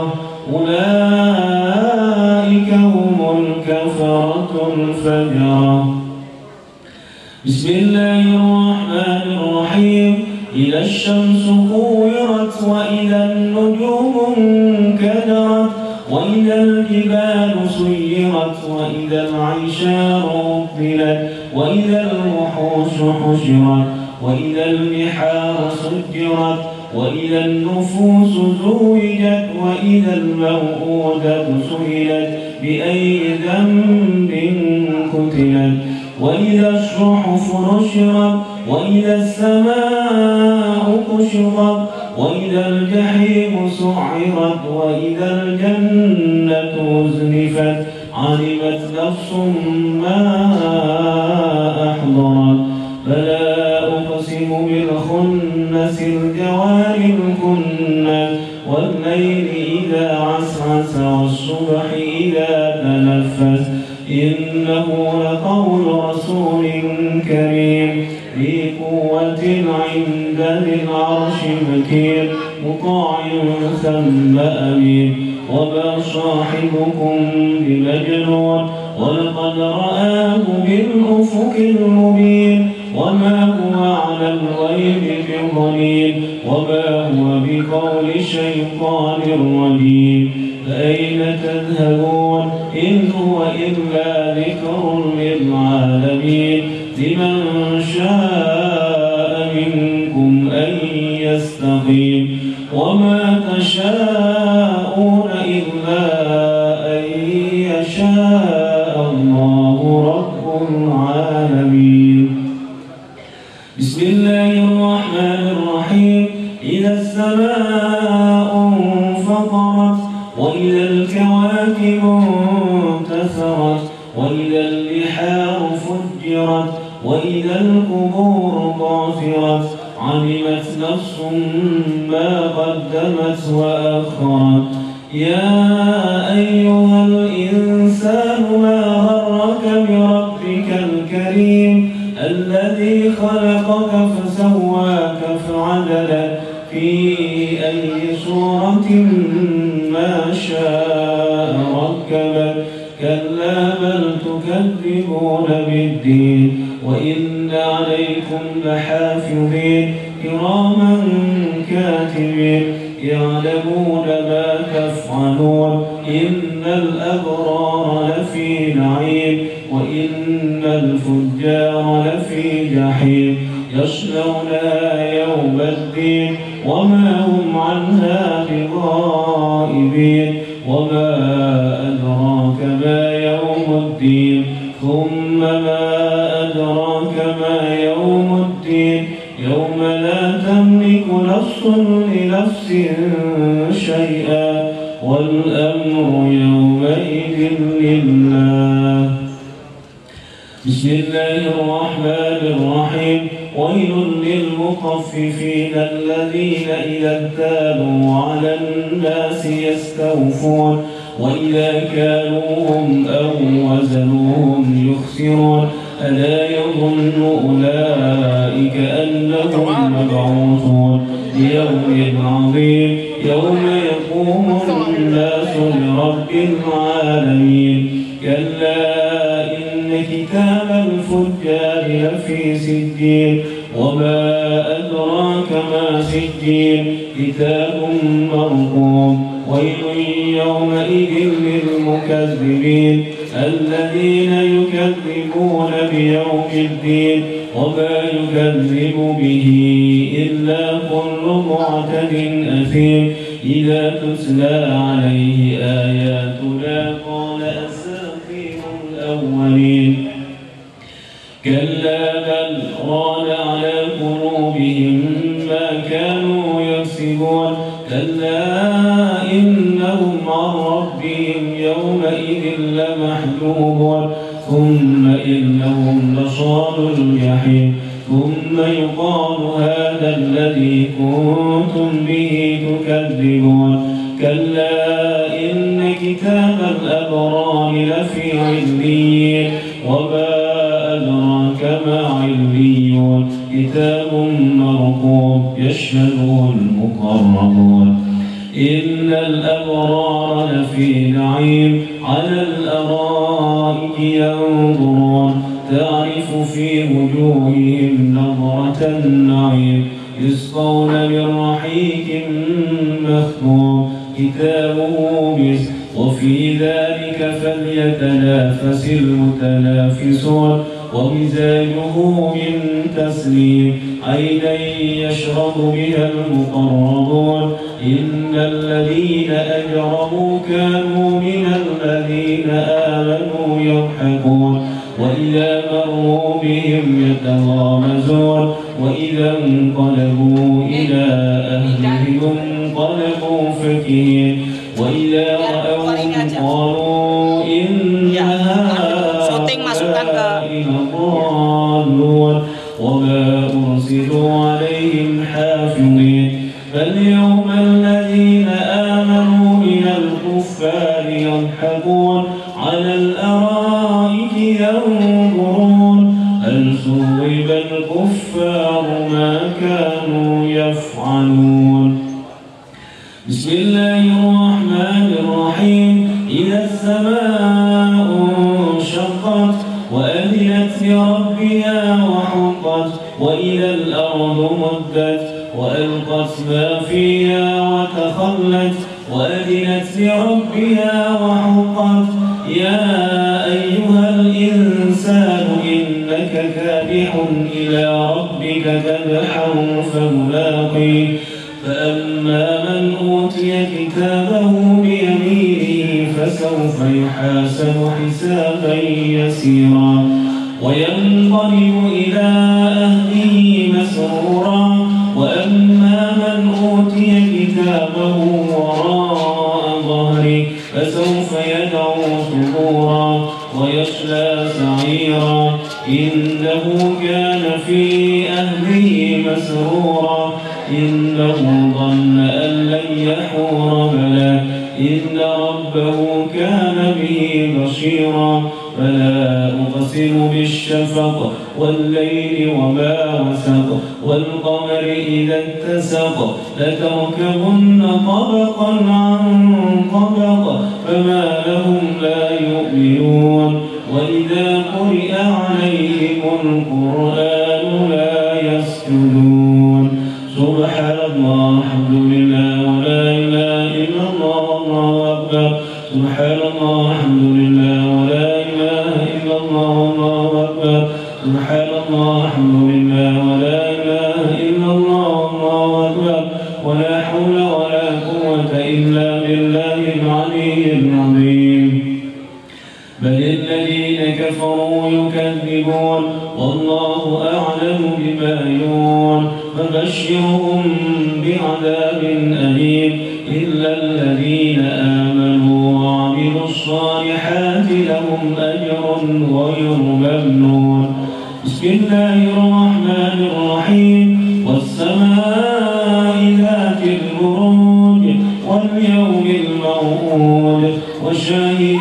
S4: أولئك هم الكفرة الفجرة. بسم الله الرحمن الرحيم إذا الشمس كورت وإذا النجوم انكدرت وإذا الجبال سيرت وإذا العشار عطلت وإذا الوحوش حشرت وإذا البحار سجرت وإذا النفوس زوجت وإذا الموءودة سئلت بأي ذنب قتلت وإذا الصحف نشرت وإذا السماء كشطت وإذا الجحيم سعرت وإذا الجنة أزلفت علمت نفس ما أحضرت فلا أقسم بالخنس الجوار الكنس والليل إذا عسعس والصبح إذا تنفس إنه لقول رسول كريم ذي قوة عند ذي العرش مكين مطاع ثم أمين وما صاحبكم بمجنون ولقد رآه بالأفق المبين وما هو على الغيب بضنين وما هو بقول شيطان رجيم فأين تذهبون إن هو إلا ذكر للعالمين لمن شاء منكم أن يستقيم وما تشاءون إلا أن يشاء الله رب العالمين. بسم الله الرحمن الرحيم إذا السماء انفطرت وإذا الكواكب انتثرت وإذا البحار فجرت وإذا القبور بعثرت علمت نفس ما قدمت وأخرت يا أيها الإنسان ما غرك بربك الكريم الذي خلقك فسواك فعدلك في أي صورة ما شاء ركبك كلا بل تكذبون بالدين وإن عليكم لحافظين كراما كاتبين يعلمون ما تفعلون إن الأبرار لفي نعيم وإن الفجار لفي جحيم يصلونها يوم الدين وما هم عنها بغائبين وما أدراك ما يوم الدين ثم ما أدراك ما يوم الدين يوم لا تملك نفس لنفس شيئا والأمر يومئذ لله. بسم الله الرحمن الرحيم ويل للمطففين الذين إذا اكتالوا على الناس يستوفون وإذا كالوهم أو وزنوهم يخسرون ألا يظن أولئك أنهم مبعوثون ليوم عظيم يوم يقوم الناس لرب العالمين كلا إن كتاب الفجار لفي سجين وما أدراك ما سجين كتاب مرقوم ويل يومئذ للمكذبين الذين يكذبون بيوم الدين وما يكذب به إلا كل معتد أثيم إذا تتلى عليه آياتنا قال كلا بل ران على قلوبهم ما كانوا يكسبون كلا إنهم عن ربهم يومئذ لمحجوبون ثم إنهم لصالو الجحيم ثم يقال هذا الذي كنتم به تكذبون كلا إن كتاب الأبرار لفي عليين وما أدراك ما عليون كتاب مرقوم يشهده المقربون إن الأبرار لفي نعيم على الأرائك ينظرون تعرف في وجوههم نظرة النعيم يسقون من رحيق مختوم كتابه مسك وفي ذلك فليتنافس المتنافسون ومزاجه من تسليم عينا يشرب بها المقربون إن الذين أجرموا كانوا من الذين آمنوا يضحكون وإذا مروا بهم يتغامزون وإذا انقلبوا إلى أهلهم انقلبوا فكهين وإذا رأوهم قالوا إن هؤلاء لضالون وما أرسلوا عليهم حافظين فاليوم الذين آمنوا من الكفار يضحكون على الأرائك ينظرون هل ثوب الكفار ما كانوا يفعلون بسم الله الرحمن الرحيم إذا السماء انشقت وأذنت لربها وحقت وإذا الأرض مدت وألقت ما فيها وتخلت وأذنت لربها وحقت يا أيها الإنسان إنك كادح إلى ربك كدحا فملاقيه فأما من أوتي كتابه بيمينه فسوف يحاسب حسابا يسيرا وينقلب إلى أهله مسرورا وأما من أوتي كتابه وراء ظهره فسوف يدعو ثبورا ويصلى سعيرا إنه كان في أهله مسرورا إنه ظن أن لن يحور بلى إن ربه كان به بصيرا فلا أقسم بالشفق والليل وما وسق والقمر إذا اتسق لتركبن طبقا عن طبق فما لهم لا يؤمنون وإذا قرئ عليهم القرآن لا يسجدون سبحان الله الحمد لله ولا إله إلا الله الله أكبر سبحان الله الحمد لله ولا إله إلا الله الله أكبر سبحان الله الحمد لله ولا إله إلا الله الله أكبر ولا حول ولا قوة إلا بالله العلي العظيم بل الذين كفروا يكذبون والله أعلم بما يوعون فبشرهم بعذاب أليم إلا الذين آمنوا وعملوا الصالحات لهم أجر غير ممنون بسم الله الرحمن الرحيم والسماء ذات البروج واليوم الموعود وشاهد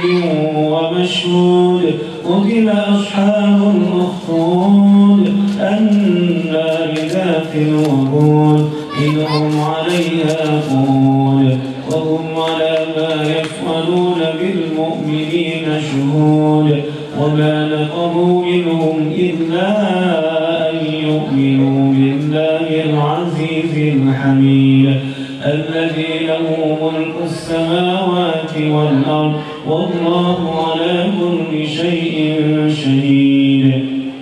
S4: ومشهود قتل أصحاب الأخدود النار ذات الوقود إذ هم عليها قعود وهم على ما يفعلون بالمؤمنين شهود وما نقموا منهم إلا أن يؤمنوا بالله العزيز الحميد الذي له ملك السماوات والأرض والله على كل شيء شهيد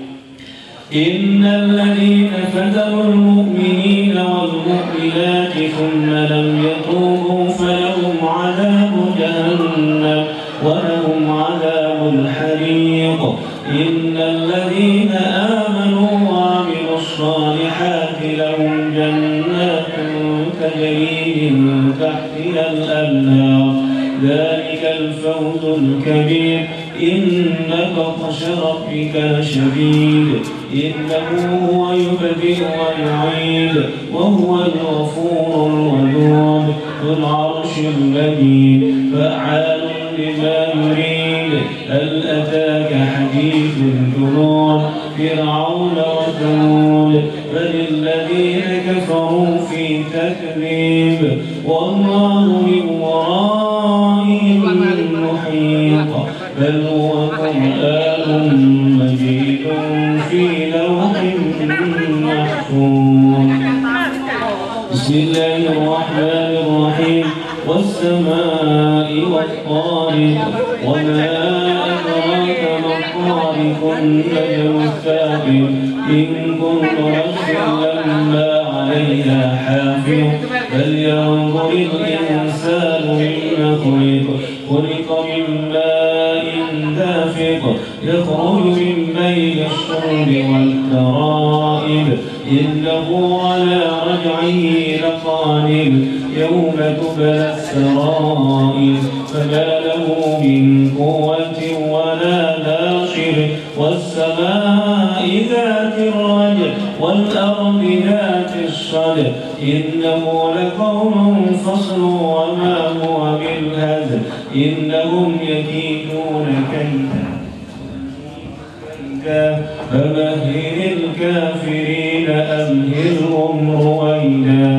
S4: إن الذين فتنوا المؤمنين والمؤمنات ثم لم يتوبوا فلهم عذاب جهنم ولهم عذاب الحريق إن الذين ذلك الفوز الكبير. إن بطش ربك لشديد إنه هو يبدئ ويعيد وهو الغفور الودود ذو العرش المجيد فعال لما يريد. هل أتاك حديث الجنود فرعون وثمود بل الذين كفروا في تكذيب والله من ورائهم محيط بل هو قرآن مجيد في لوح محفوظ. بسم الله الرحمن الرحيم والسماء والطارق وما أدراك ما الطارق النجم الثاقب إن كل نفس لما عليها حافظ فلينظر الإنسان مما خلق من ماء دافق يخرج من بين الصلب والترائب إنه على رجعه لقادر يوم تبلى السرائر فما له من قوة ولا ناصر والسماء ذات الرجع والأرض ذات الصدع إنه لقول فصل وما هو بالهزل إنهم يكيدون كيدا فمهل الكافرين أمهلهم رويدا.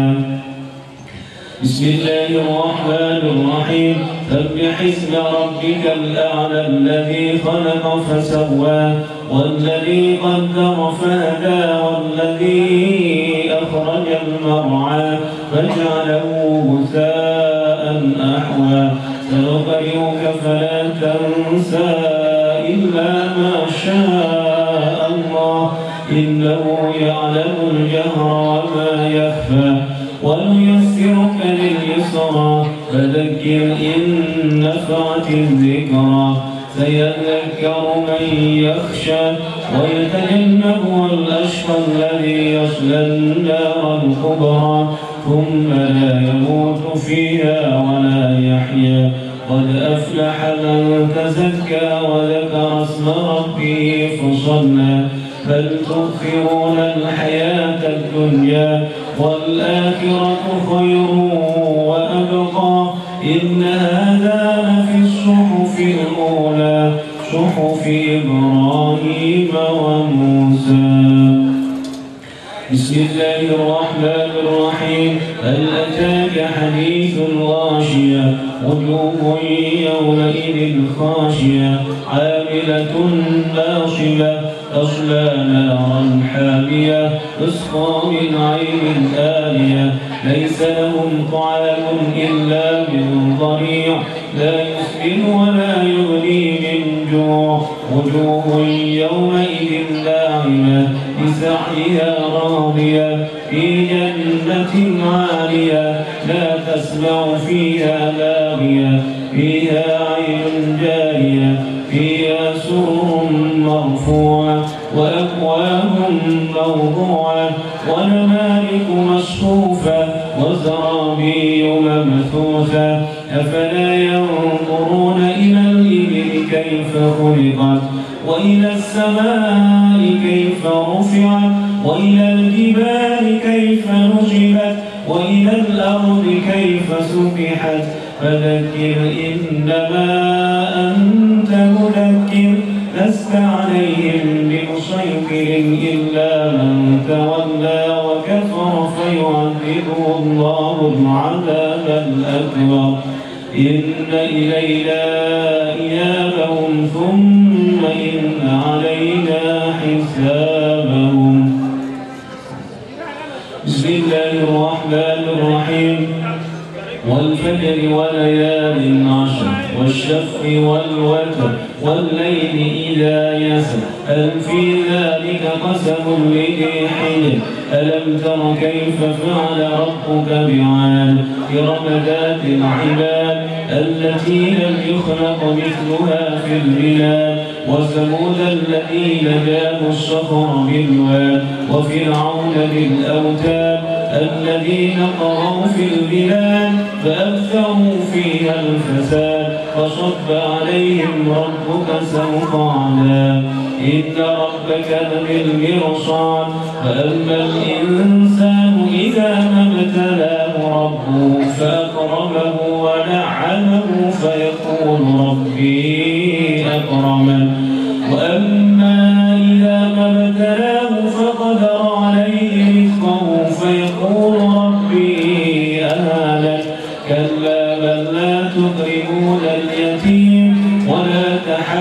S4: بسم الله الرحمن الرحيم سبح اسم ربك الأعلى الذي خلق فسوى والذي قدر فهدى والذي أخرج المرعى فجعله غثاء أحوى سنقرئك فلا تنسى إلا ما شاء الله إنه يعلم الجهر وما يخفى ونيسرك لليسرى فذكر إن نفعت الذكرى سيذكر من يخشى ويتجنبها الأشقى الذي يصلى النار الكبرى ثم لا يموت فيها ولا يحيا قد أفلح من تزكى وذكر اسم ربه فصلى بل تؤثرون الحياة الدنيا والآخرة خير وأبقى إن هذا لفي الصحف الأولى صحف إبراهيم وموسى. بسم الله الرحمن الرحيم هل أتاك حديث الغاشية وجوه يومئذ خاشية عاملة ناصبة تصلى نارا حامية تسقى من عين آنية ليس لهم طعام إلا من ضريع لا يسمن ولا يغني من جوع وجوه يومئذ ناعمة لسعيها راضية في جنة عالية لا تسمع فيها لاغية فيها عين جارية فيها سرر مرفوعة وأكواب موضوعة ونمارق مصفوفة وزرابي مبثوثة أفلا ينظرون إلى الإبل كيف خلقت وإلى السماء كيف رفعت وإلى الجبال كيف نصبت وإلى الأرض كيف سطحت فذكر إنما أنت مذكر لست عليهم بمسيطر إلا من تولى وكفر فيعذبه الله العذاب الأكبر إن إلينا إيابهم ثم إن علينا حسابهم. بسم الله الرحمن الرحيم والفجر وليال عشر والشفع والوتر والليل إذا يسر هل في ذلك قسم لذي حجر ألم تر كيف فعل ربك بعاد إرم ذات العباد التي لم يخلق مثلها في البلاد وثمود الذين جابوا الصخر بالواد وفرعون بالأوتاد الذين طغوا في البلاد فأكثروا فيها الفساد فصب عليهم ربك سوط عذاب إن ربك لبالمرصاد فأما الإنسان إذا ما ابتلاه ربه فأكرمه ونعمه فيقول ربي أكرمن وأما إذا ما ابتلاه فقدر عليه رزقه فيقول ربي أهانن كلا بل لا تكرمون اليتيم ولا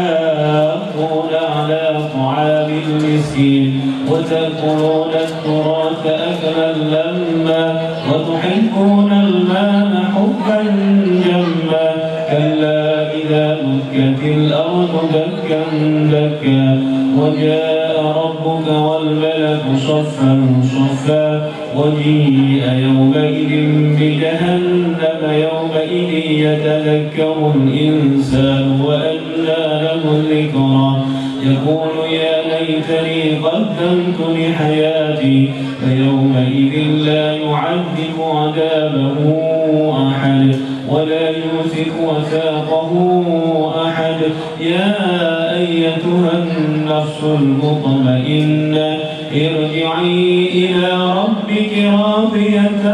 S4: تحاضون على طعام المسكين وتأكلون التراث أكلا لما وتحبون المال حبا جما كلا إذا دكت الأرض دكا دكا وجاء ربك والملك صفا صفا وجيء يومئذ بجهنم يومئذ يتذكر الإنسان وأنى له الذكرى يقول يا ليتني قدمت لحياتي فيومئذ لا يعذب عذابه أحد ولا يوثق وثاقه أحد يا أيتها النفس المطمئنة ارجعي إلى ربك راضية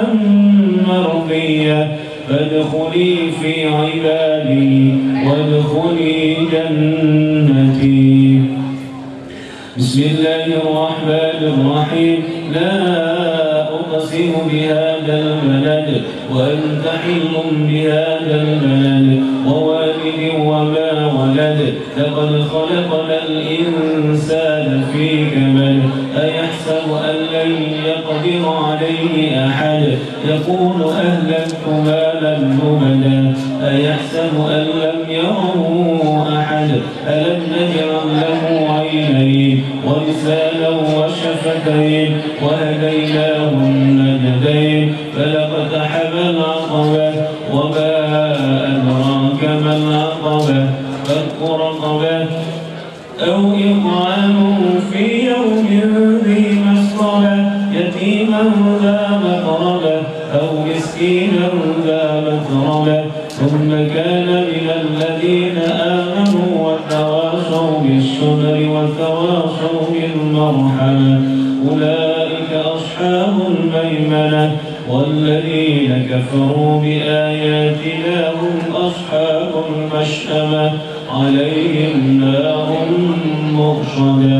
S4: مرضية فادخلي في عبادي وادخلي جنتي بسم الله الرحمن الرحيم لا أقسم بهذا البلد وأنت حل بهذا البلد ووالد وما ولد لقد خلقنا الإنسان في كبد أيحسب أن لن يقدر عليه أحد يقول أهلكت مالا لبدا أيحسب أن لم يره أحد ألم نجعل له عينين ولسانا وشفتين وهديناه النجدين فلقتحم العقبة وما أدراك ما العقبة فك رقبة أو إطعام في يوم ذي مسغبة يتيما ذا مقربة أو مسكينا ذا متربة ثم كان من الذين آمنوا وتواصوا بالصبر وتواصوا بالمرحمة أولئك أصحاب الميمنة والذين كفروا بآياتنا هم أصحاب المشأمة عليهم نار مؤصدة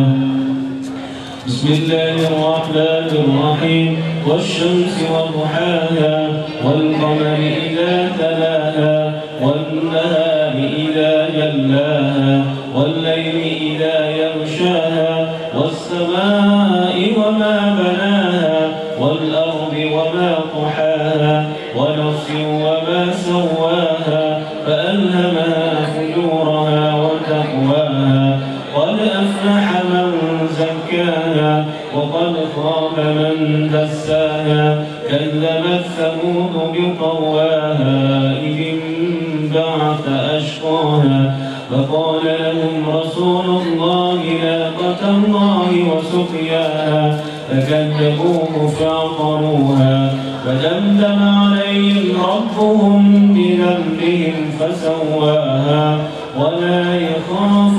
S4: بسم الله الرحمن الرحيم والشمس وضحاها والقمر إذا تلاها والنهار إذا جلاها والليل إذا يغشاها والسماء وما بناها والأرض وما طحاها ونفس وما سواها فألهمها فجورها وتقواها قد أفلح من زكاها وقد خاب من دساها كذبت ثمود بطواها إذ انبعث أشقاها فقال لهم رسول الله ناقة الله وسقياها فكذبوه فعقروها فدمدم عليهم ربهم بذنبهم فسواها ولا يخاف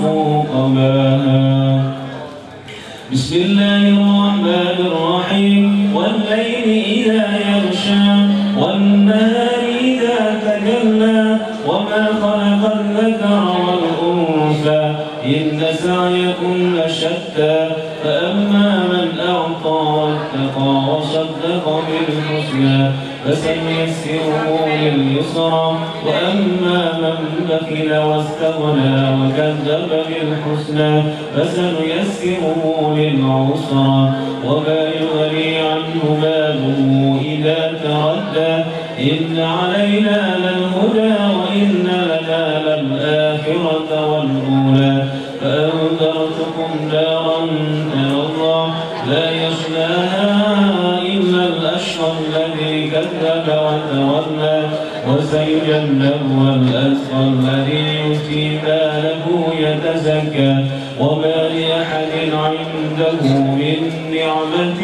S4: عقباها بسم الله الرحمن الرحيم والليل إذا يغشى والنهار إذا تجلى وما خلق الذكر والأنثى إن سعيكم لشتى فأما من أعطى واتقى وصدق بالحسنى فسنيسره لليسرى وأما من بخل واستغنى وكذب بالحسنى فسنيسره للعسرى وما يغني عنه ماله إذا تردى إن علينا للهدى وإن لنا للآخرة والأولى فأنذرتكم نارا تلظى لا يصلاها إلا الأشقى الذي كذب وتولى وسيجنبها الأتقى الذي يؤتي ماله يتزكى وما لأحد عنده من نعمة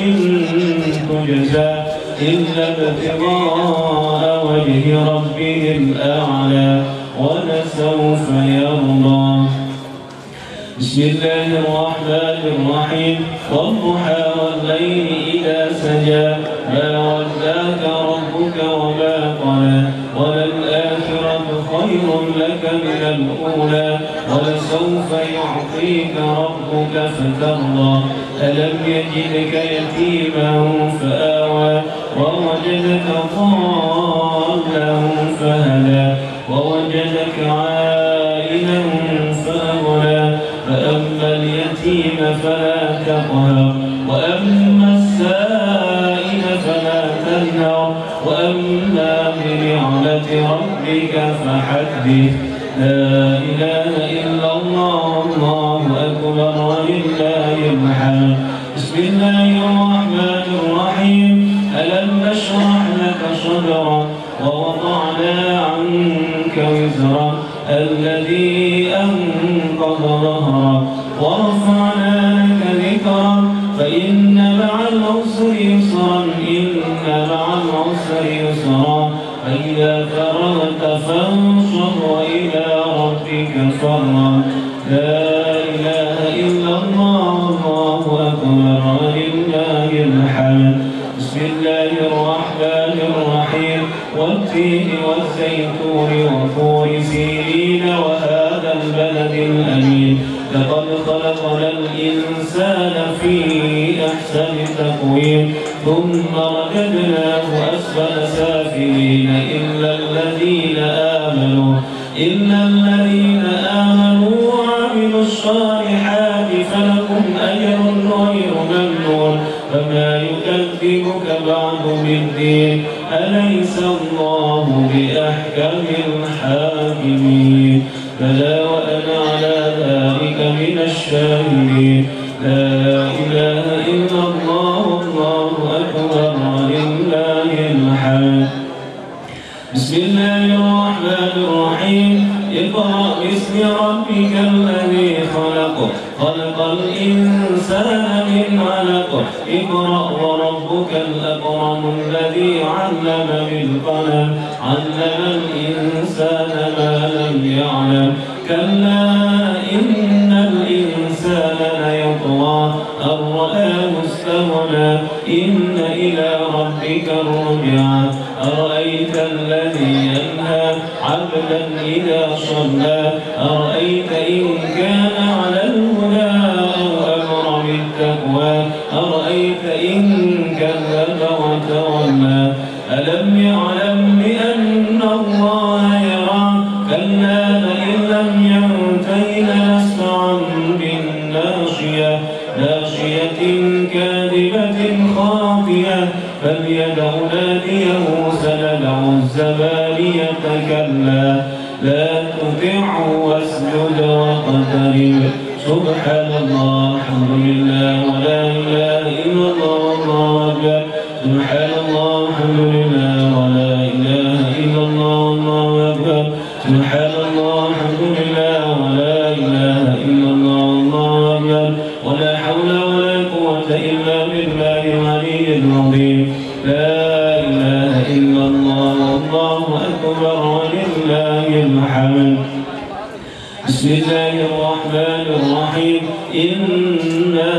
S4: تجزى إلا ابتغاء وجه ربه الأعلى ولسوف يرضى. بسم الله الرحمن الرحيم والضحى والليل إذا سجى ما وداك ربك وما قلى وللآخرة خير لك من الأولى ولسوف يعطيك ربك فترضى ألم يجدك يتيما فآوى ووجدك ضالا فهدى ووجدك عائلا فأغنى فأما اليتيم فلا تقهر وأما السائل فلا تنهر وأما بنعمة ربك فحدث. لا إله إلا الله الله أكبر ولله الحمد. بسم الله الرحمن الرحيم ألم نشرح لك صدرا ووضعنا عنك وزرا الذي أنقض ظهرا ورفعنا لك ذكرا فإن مع العسر يسرا إن مع العسر يسرا فإذا فرغت فانصب وإلى ربك فارغب. لا إله إلا الله الله أكبر ولله الحمد. بسم الله الرحمن الرحيم والتين والزيتون وطور سينين وهذا البلد الأمين لقد خلقنا الإنسان في أحسن تقويم ثم رددناه أسفل سافلين إلا الذين آمنوا وعملوا الصالحات فلهم أجر غير ممنون فما يكذبك بعد بالدين أليس الله بأحكم الحاكمين بلى وأنا على ذلك من الشاهدين. لا إله إلا الله الله أكبر ولله الحمد. بسم الله الرحمن الرحيم اقرأ باسم ربك الذي خلق الإنسان من علق اقرأ وربك الأكرم الذي علم بالقلم علم الإنسان ما لم يعلم كلا إن الإنسان ليطغى أن رآه استغنى إن إلى ربك الرجعى أرأيت الذي ينهى عبدا إذا صلى أرأيت إن كان على الهدى أو أمر بالتقوى أرأيت إن كذب وتولى ألم يعلم بأن الله يرى كلا لئن لم ينته لنسفعا بالناصية ناصية كاذبة خاطئة فليدع ناديه سندع الزبانية كلا لا تطعه واسجد واقترب. سبحان الله الحمد لله ولا إله إلا الله والله أكبر. سبحان الله الحمد لله ولا إله إلا الله والله أكبر. سبحان الله الحمد لله ولا إله إلا الله والله أكبر. ولا حول ولا قوة إلا بالله العلي العظيم. لا إله إلا الله والله أكبر ولله الحمد. بسم الله الرحمن الرحيم إنا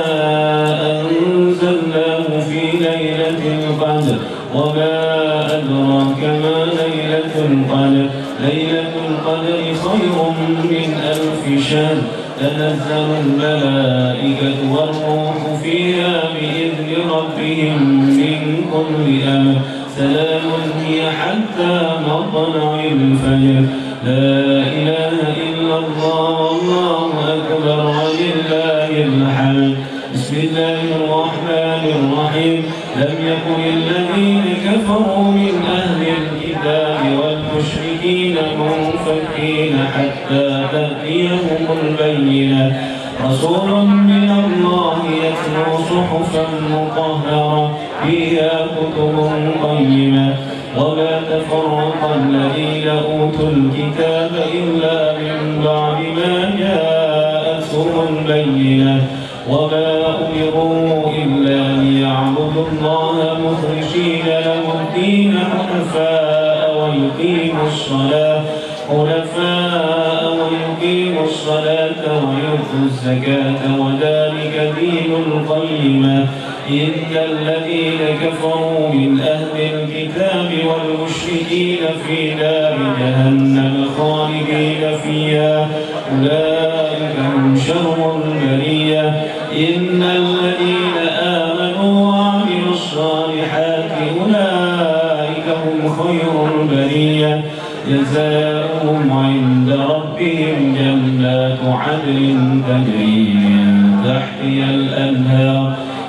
S4: أنزلناه في ليلة القدر وما أدراك ما ليلة القدر ليلة القدر خير من 1000 شهر تنزل الملائكة والروح فيها بإذن ربهم من كل أمر سلام هي حتى مطلع الفجر. لا إله إلا الله والله أكبر ولله الحمد. بسم الله الرحمن الرحيم لم يكن الذين كفروا من أهل الكتاب والمشركين منفكين حتى تأتيهم البينة رسول من الله يتلو صحفا مطهرة فيها كتب قيمة وما تفرق الذين أوتوا الكتاب إلا من بعد ما جاءتهم البينة وما أمروا إلا ليعبدوا الله مخلصين له الدين حنفاء ويقيموا الصلاة حنفاء ويقيموا الصلاة ويؤتوا الزكاة وذلك دين القيمة إن الذين كفروا من أهل الكتاب والمشركين في نار جهنم خالدين فيها أولئك هم شر البرية إن الذين آمنوا وعملوا الصالحات أولئك هم خير البرية جزاؤهم عند ربهم جنات عدن تجري من تحتها الأنهار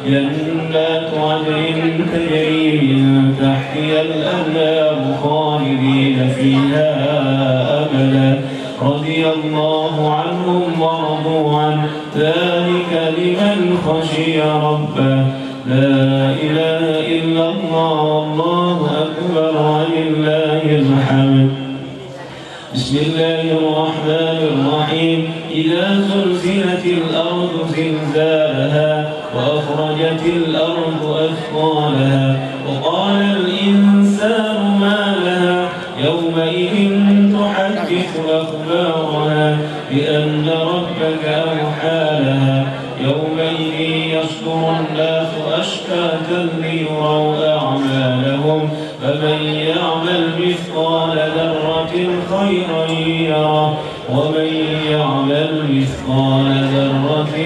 S4: خالدين فيها أبدا رضي الله عنهم ورضوا عنه ذلك لمن خشي ربه لا إله إلا الله والله أكبر ولله الحمد بسم الله الرحمن الرحيم إذا زلزلت الأرض زلزالها وأخرجت الأرض أثقالها وقال الإنسان ما لها يومئذ تحدث أخبارها بأن ربك أوحى لها يومئذ يصدر الناس أشتاتا ليروا أعمالهم فمن يعمل مثقال ذرة خيرا يره ومن يعمل مثقال ذرة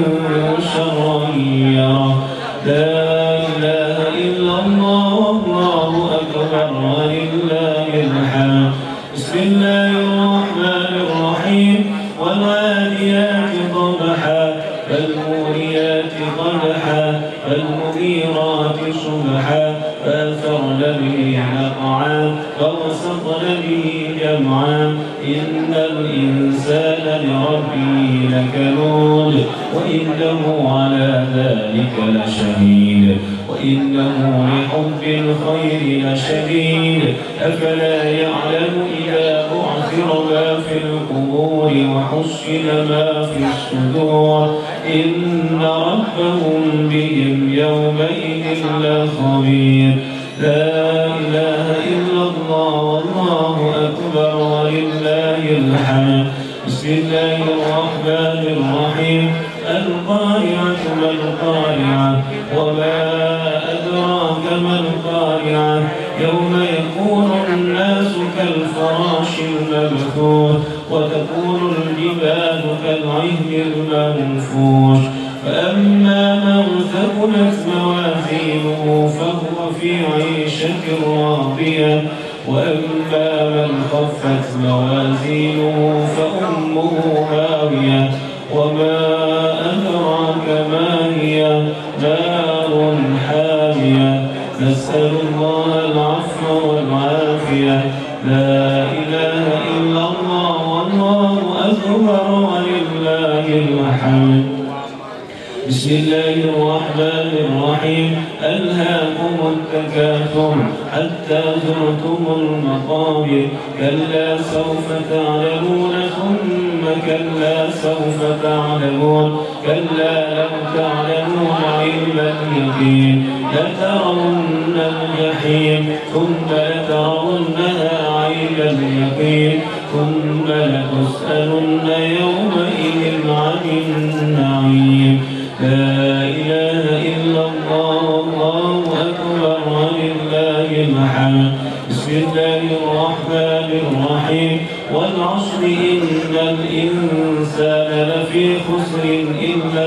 S4: شرا يره لا إله إلا الله والله أكبر ولله الحمد بسم الله الرحمن الرحيم والعاديات ضبحا فالموريات قدحا فالمغيرات صبحا فأثرن به نقعا فوسطن به جمعا إن الإنسان لربه لكنود وإنه على ذلك لشهيد وإنه لحب الخير لشديد أفلا يعلم إذا بعثر ما في القبور وحصل ما في الصدور إن ربهم بهم يومئذ لخبير لا إله إلا الله والله أكبر ولله الحمد بسم الله الرحمن الرحيم القارعة ما القارعة وما أدراك ما القارعة يوم يكون الناس كالفراش المبثوث وتكون الجبال كالعهن المنفوش فأما من ثقلت موازينه فهو في عيشة راضية وأما من خفت موازينه فأمه هاوية وما أدراك ما هي نار حامية نسأل الله العفو والعافية لا إله إلا الله والله أكبر ولله الحمد بسم الله الرحمن الرحيم ألهاكم التكاثر حتى زرتم المقابر كلا سوف تعلمون ثم كلا سوف تعلمون كلا لو تعلمون علم اليقين لترون الجحيم ثم لترونها عين اليقين ثم لتسألن يومئذ عن النعيم لا إله إلا الله والله أكبر ولله الحمد بسم الله الرحمن الرحيم والعصر إن الإنسان لفي خسر إلا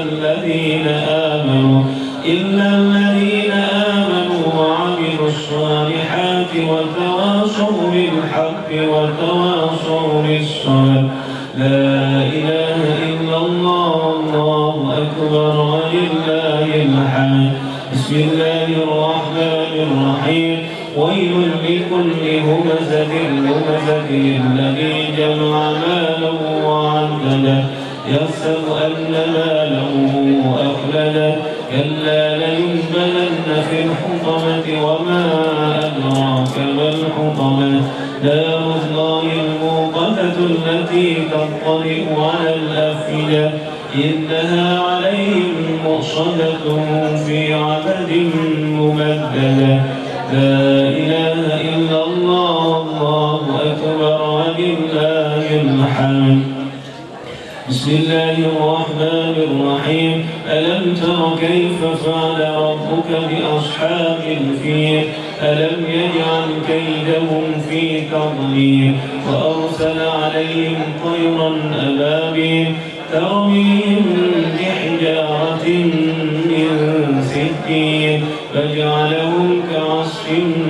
S4: الذين آمنوا وعملوا الصالحات وتواصوا بالحق وتواصوا بالصبر لا إله إلا الله والله أكبر ولله الحمد بسم الله الرحمن الرحيم ويل لكل همزة لمزة الذي جمع مالا وعدده يحسب أن ماله أخلده كلا لينبذن في الحطمة وما أدراك ما الحطمة نار الله الموقدة التي تطلع على الأفئدة إنها عليهم مؤصدة في عبد ممددة لا إله إلا الله الله أكبر ولله الحمد. بسم الله الرحمن الرحيم. ألم تر كيف فعل ربك بأصحاب الفيل ألم يجعل كيدهم في تضليل وأرسل عليهم طيرا أبابيل ترميهم بحجارة من سجيل فجعلهم كعصف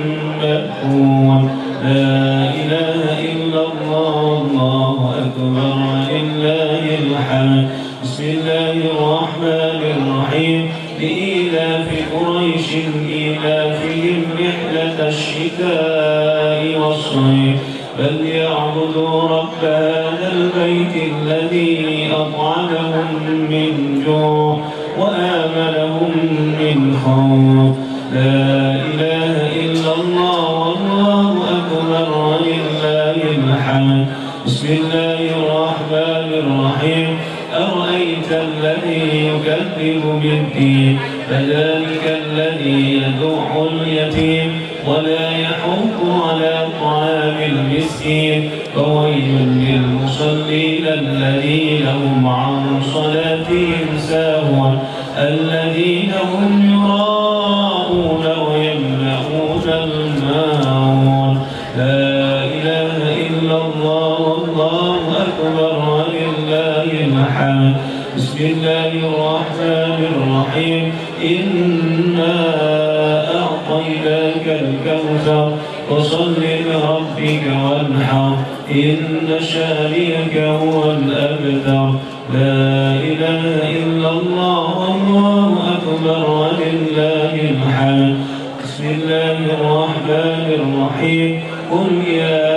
S4: مأكول. لا إله إلا الله الله أكبر ولله الحمد. بسم الله الرحمن الرحيم. لإيلاف قريش إيلافهم رحلة الشتاء والصيف فليعبدوا رب هذا البيت الذي أطعمهم من جوع وآمنهم من خوف. لا إله إلا الله والله أكبر ولله الحمد. بسم الله الرحمن الرحيم. أرأيت الذي يكذب بالدين فذلك الذي يدع اليتيم ولا يحض على طعام المسكين فويل للمصلين الذين هم عن صلاتهم ساهون الذين هم يراءون ويمنعون الماعون. لا إله إلا الله والله أكبر ولله الحمد. بسم الله الرحمن الرحيم. إنا أعطيناك الكوثر فصل لربك وانحر إن شانئك هو الأبتر. لا إله إلا الله والله أكبر ولله الحمد. بسم الله الرحمن الرحيم. قل يا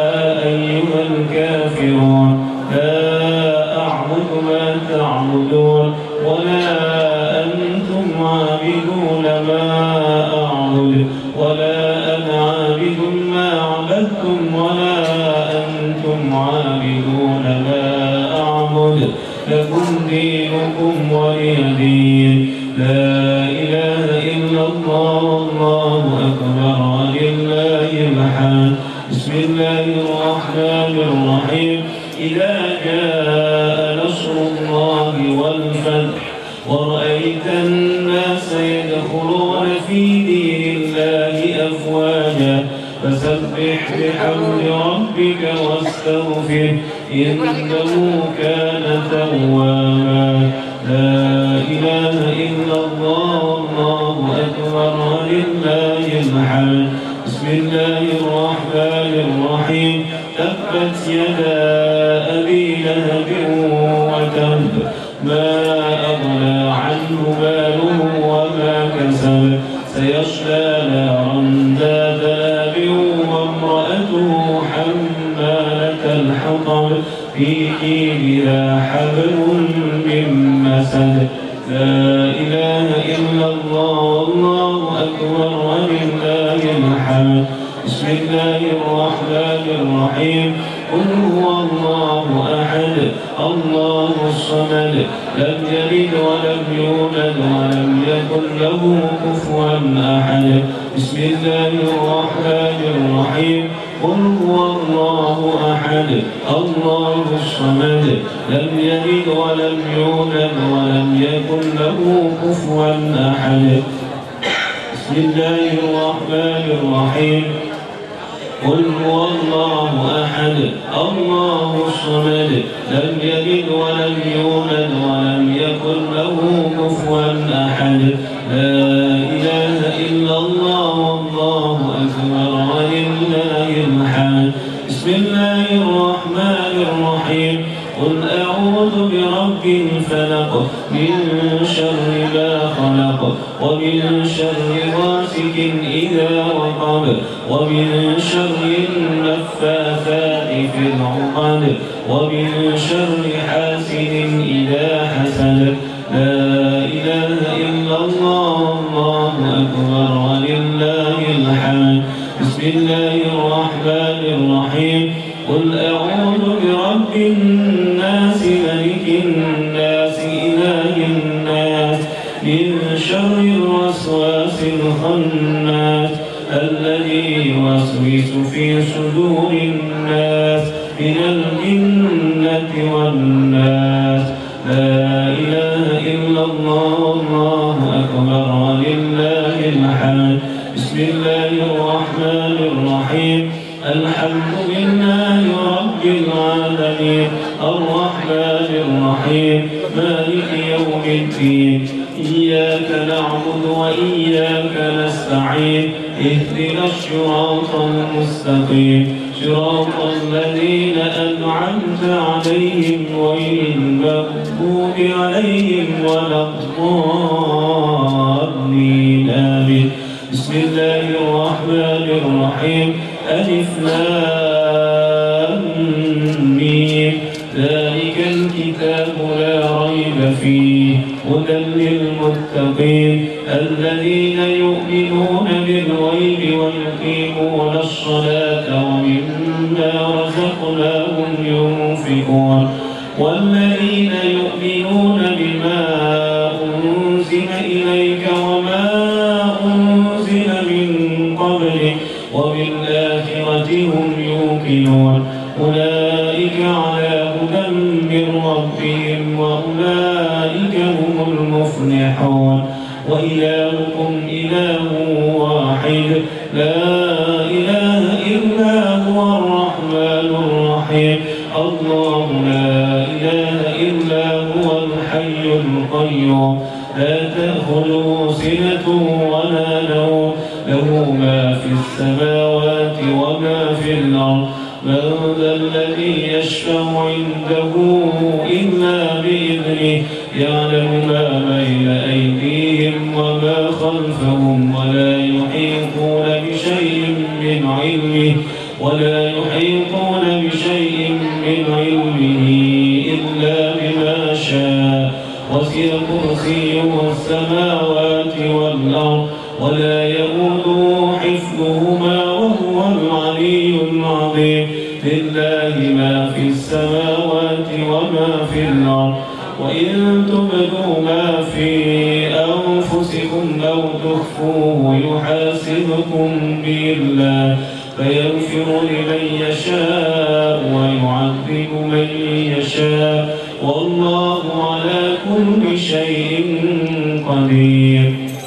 S4: أيها الكافرون لا أعبد ما تعبدون ولا أنتم عابدون ما أعبد ولا أنا عابد ما عبدتم ولا أنتم عابدون ما أعبد لكم دينكم ولي دين. لا إله إلا الله والله أكبر ولله الحمد. بسم الله الرحمن الرحيم. إذا جاء نصر الله والفتح ورأيت الناس يدخلون في دين الله أفواجا فسبح بحمد ربك واستغفر إنه كان توابا. لا إله إلا الله والله أكبر ولله الحمد. بسم الله الرحمن الرحيم. تبت يدا أبي لهب وتب ما أغنى عنه ماله وما كسب سيصلى نارا ذات لهب وامرأته حمالة الحطب في جيدها حبل من مسد. لا إله إلا الله والله أكبر ولله الحمد. بسم الله الرحمن الرحيم. قل هو الله أحد الله الصمد لم يلد ولم يولد ولم يكن له كفوا أحد. بسم الله الرحمن الرحيم. قل هو الله أحد الله الصمد لم يلد ولم يولد ولم يكن له كفوا أحد. بسم الله الرحمن الرحيم. قل هو الله أحد الله الصمد لم يلد ولم يولد ولم يكن له كفوا أحد. لا إله إلا الله والله أكبر ولله الحمد. بسم الله الرحمن الرحيم. قل أعوذ برب الفلق من شر ما خلق ومن شر غاسق إذا وقب ومن شر النفاثات في العقد ومن شر حاسد إذا حسد. لا إله إلا الله الله أكبر ولله الحمد. بسم الله الرحمن الرحيم. قل أعوذ برب الناس ملك الناس إله الناس من شر الوسواس الخناس يوسوس في صدور الناس من الجنة والناس. لا إله إلا الله والله أكبر ولله الحمد. بسم الله الرحمن الرحيم. الحمد لله رب العالمين الرحمن الرحيم مالك يوم الدين. إياك نعبد وإياك نستعين. اهدنا الصراط المستقيم صراط الذين أنعمت عليهم غير المغضوب عليهم ولا الضالين آمين. بسم الله الرحمن الرحيم. ألف لام ميم. ذلك الكتاب لا ريب فيه هدى للمتقين الذين يؤمنون بالغيب ويقيمون الصلاة ومما رزقناهم ينفقون والذين يؤمنون بما أنزل إليك وما أنزل من قبلك وبالآخرة هم يوقنون أولئك على هدى من ربهم وأولئك هم المفلحون. وإلهكم إله واحد لا إله إلا هو الرحمن الرحيم. الله لا إله إلا هو الحي القيوم لا تأخذه سنة ولا نوم له ما في السماوات وما في الأرض. من ذا الذي يشفع عنده إلا بإذنه يعلم ما بين أيديهم وما خلفهم ولا يحيطون بشيء من علمه من علمه إلا بما شاء. وسع كرسيه السماوات والأرض ولا يؤوده حفظهما وهو العلي العظيم. لله ما في السماوات وما في الأرض. وإن تبدوا ما في أنفسكم أو تخفوه يحاسبكم به الله فيغفر لمن يشاء ويعذب من يشاء والله على كل شيء قدير.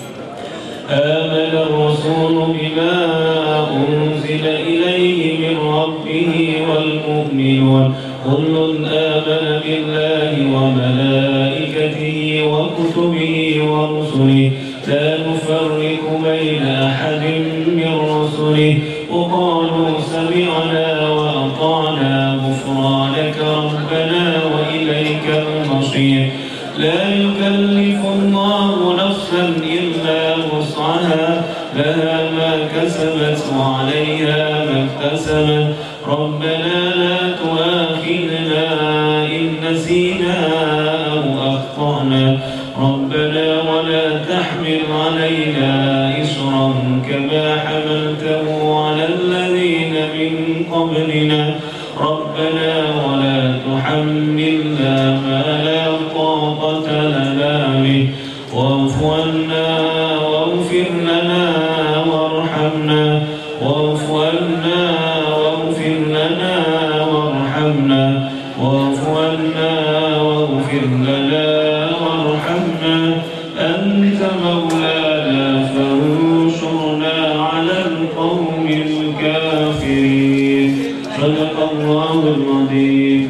S4: آمن الرسول بما أنزل إليه من ربه والمؤمنون كل آمن بالله وملائكته وكتبه ورسله لا نفرق بين أحد من رسله وقالوا سمعنا وأطعنا غفرانك ربنا وإليك المصير. لا يكلف الله نفسا إلا وسعها لها ما كسبت وعليها ما اكتسبت. ربنا لا تؤاخذنا إن نسينا أو أخطأنا ربنا ولا تحمل علينا إصرا كما حملته على الذين من قبلنا ربنا ولا تحملنا ما لا طاقة لنا به واعف عنا واغفر لنا وارحمنا واعف عنا واغفر لنا وارحمنا واعف عنا واغفر لنا وارحمنا أنت مولانا فانصرنا على القوم الكافرين. صدق الله العظيم.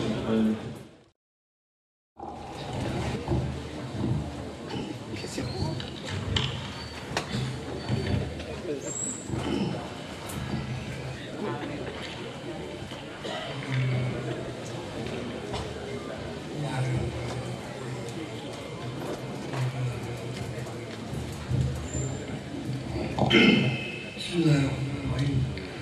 S5: بسم الله الرحمن الرحيم.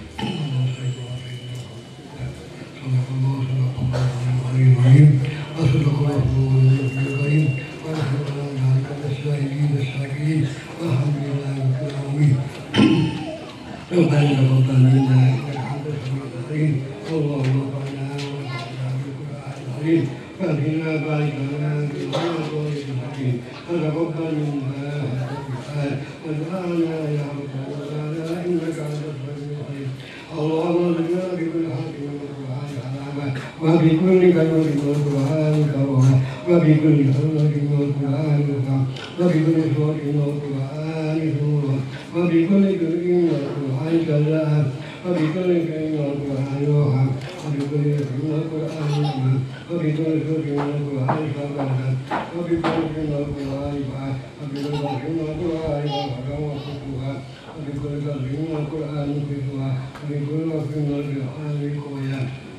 S5: صدق الله العظيم وصدق الله الكريم ونحن على ذلك الشاهدين الشاكرين والحمد لله رب العالمين. ربنا تقبل منا انك انت السميع العليم اللهم ربنا ونفعنا بالقران العظيم فاتنا بارك لنا بالخير والحكيم فتقبل منا وادعانا يا رب العالمين انك انت السميع العليم اللهم ارزقنا بكل حق من القرآن حلاوة وبكل كلمة من القرآن كرامة وبكل كلمة من القرآن رفعة وبكل صوت من القرآن سورة وبكل كلمة من القرآن كلام وبكل كلمة من القرآن روحا وبكل كلمة من القرآن نعمة وبكل صوت من القرآن صبرا وبكل كلمة من القرآن فعل وبكل كلمة من القرآن فرحا وفتوها وبكل كلمة من القرآن فتوها وبكل كلمة من القرآن قويا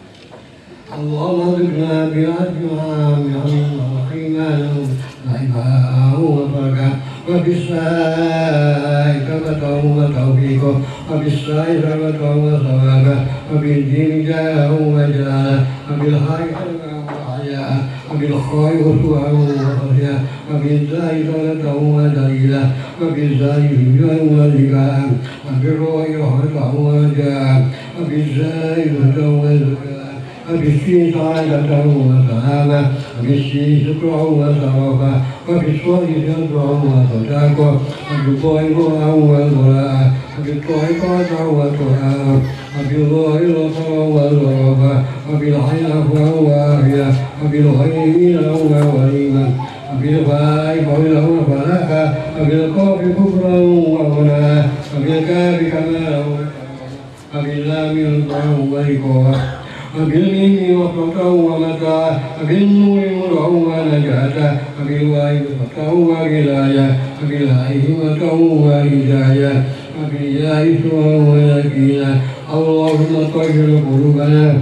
S5: اللهم ارزقنا بأجمع وإيمانا وعباء وبركة وبالسائل كبته وتوفيقه وبالسائل كبته وثوابه وبالدين جاءه وجلاله وبالخير وحياءه وبالخير خشوعه وخشيه وبالزاي صلته ودليله وبالزاي هجوءا وذكاء وبالروح رحمته ورجاء وبالزاي هدى وذكاء وبالسين سعادته وسلامه وبالسين شكره وشرفه وبالصوت شرفه وصداقه وبالطوع نوره وضراءه وبالطوع قاطعه وتراه وبالظاهر نصره وظرفه وبالحي عفوا وعافيه وبالخير غنى وليما وبالفاء قوله وفلاحا وبالقاف كفرا وغنى وبالكاف كمالا وباللام رضاه ورقاه وبالميم وفرته ومتاعه وبالنور نوره ونجاته وبالواو فتحه وغلايه وبالهاء همته وهدايه وبالياء سرا ويقينا اللهم طهر قلوبنا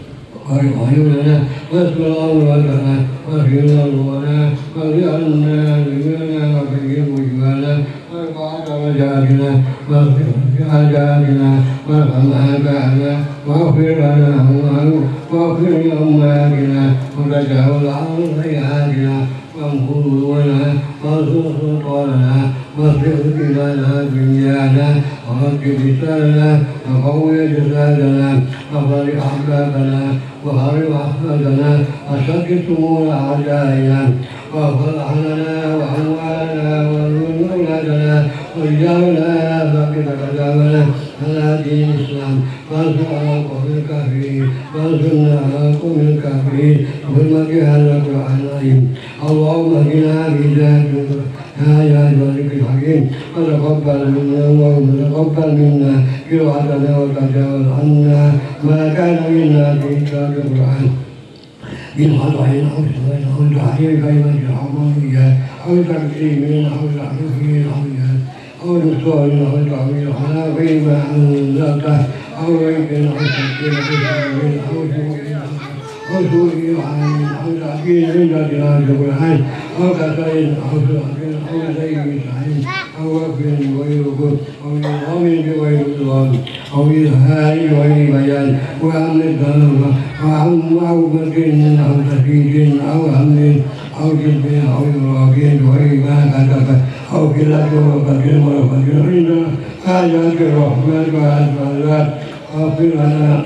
S5: وارحمنا واستر عوراتنا واغفر ذنوبنا واجعلنا لمنا وفقر وجوانا وارفع درجاتنا واغفر حاجاتنا وارحم آباءنا واغفر لنا واغفر لأمهاتنا وتجاوز عن سيئاتنا وامحو ذنوبنا واصلح سلطاننا واصلح بلادنا دنيانا ورتب لساننا وقوي جسادنا وفرح أحبابنا وهرب أحفادنا وشتت أمور أعدائنا واغفر عننا وأموالنا وارزق أولادنا واجعلنا باقين قدامنا على دين الإسلام وانصرنا على القوم الكافرين وانصرنا على القوم الكافرين بحرمة هذا القرآن العظيم اللهم اهدنا بهداية يا مالك الحكيم وتقبل منا اللهم تقبل منا قراءتنا وتجاوز عنا ما كان منا في كتاب القرآن من خطأ أو سوء أو تحريف كلمة حرمانية أو تكذيب أو تحريف أو أو نسوء أو تعويل على غير ما أنزلته أو ريب أو تكذيب أو شرك أو سوء أو تأكيد عند قراءة القرآن أو كسر أو سؤال أو زي سعيد أو وقف غير وقف أو إظهار بغير إظهار أو إظهار غير بيان وأمن الظلمة وعن معوبة أو تشديد أو أمن أو جلب أو إراق غير ما كتب أو كلة وقتل وقتل عند آيات الرحمن والأسماء اغفر لنا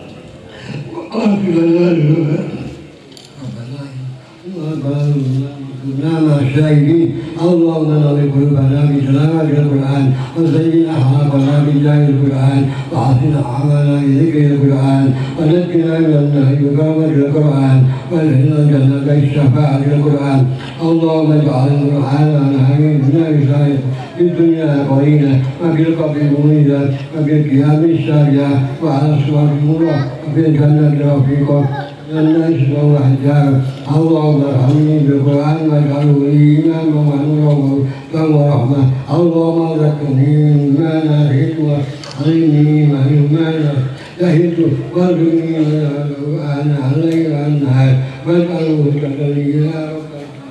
S5: كنا مع الشاهدين اللهم نور قلوبنا بتلاوة القرآن وزين أخلاقنا بجاه القرآن وحسن أعمالنا بذكر القرآن ونجنا من النهي بكرامة القرآن وادخلنا الجنة بالشفاعة القرآن اللهم اجعل القرآن نهينا بشاهد في الدنيا قرينا وفي القبر منيدا وفي القيام الشارعة وعلى الصراط المنور وفي الجنة رفيقا الناس وحجاب اللهم ارحمني بالقرآن واجعله لي إماما ونورا ورحمة اللهم ذكرني ما نسيت وعلمني ما نسيت وارزقني من القرآن علي النهار واجعله كتبي يا رب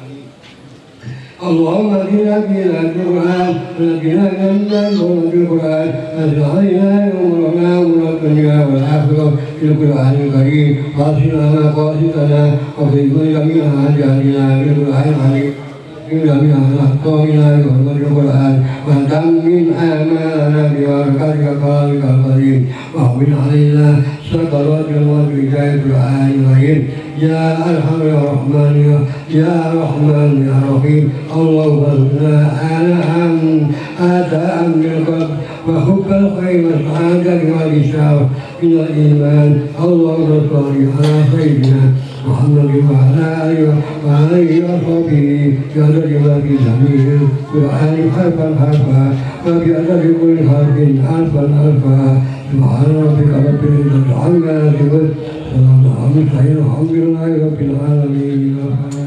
S5: اللهم اهدنا بنا القرآن ونجنا من النار بالقرآن واجعلنا أمورنا أمور الدنيا والآخرة في القرآن الكريم واصلنا مقاصدنا وفي جميع حاجاتنا بالقرآن العظيم في جميع أخطائنا بحرمة القرآن وتمم آمالنا ببركاتك قولك القديم واحمل علينا سكرات الموت بجاه القرآن الكريم يا أرحم الراحمين يا رحمن يا رحيم اللهم ارزقنا آلاء آتاء بالقلب وحب الخير والسعادة والإسلام من الإيمان اللهم صل على سيدنا محمد وعلى آله وصحبه بعدد ما في جميع القرآن حرفا وبعدد كل حرف ألفا سبحان ربك رب العزة عما يصفون وسلام على المرسلين والحمد لله رب العالمين.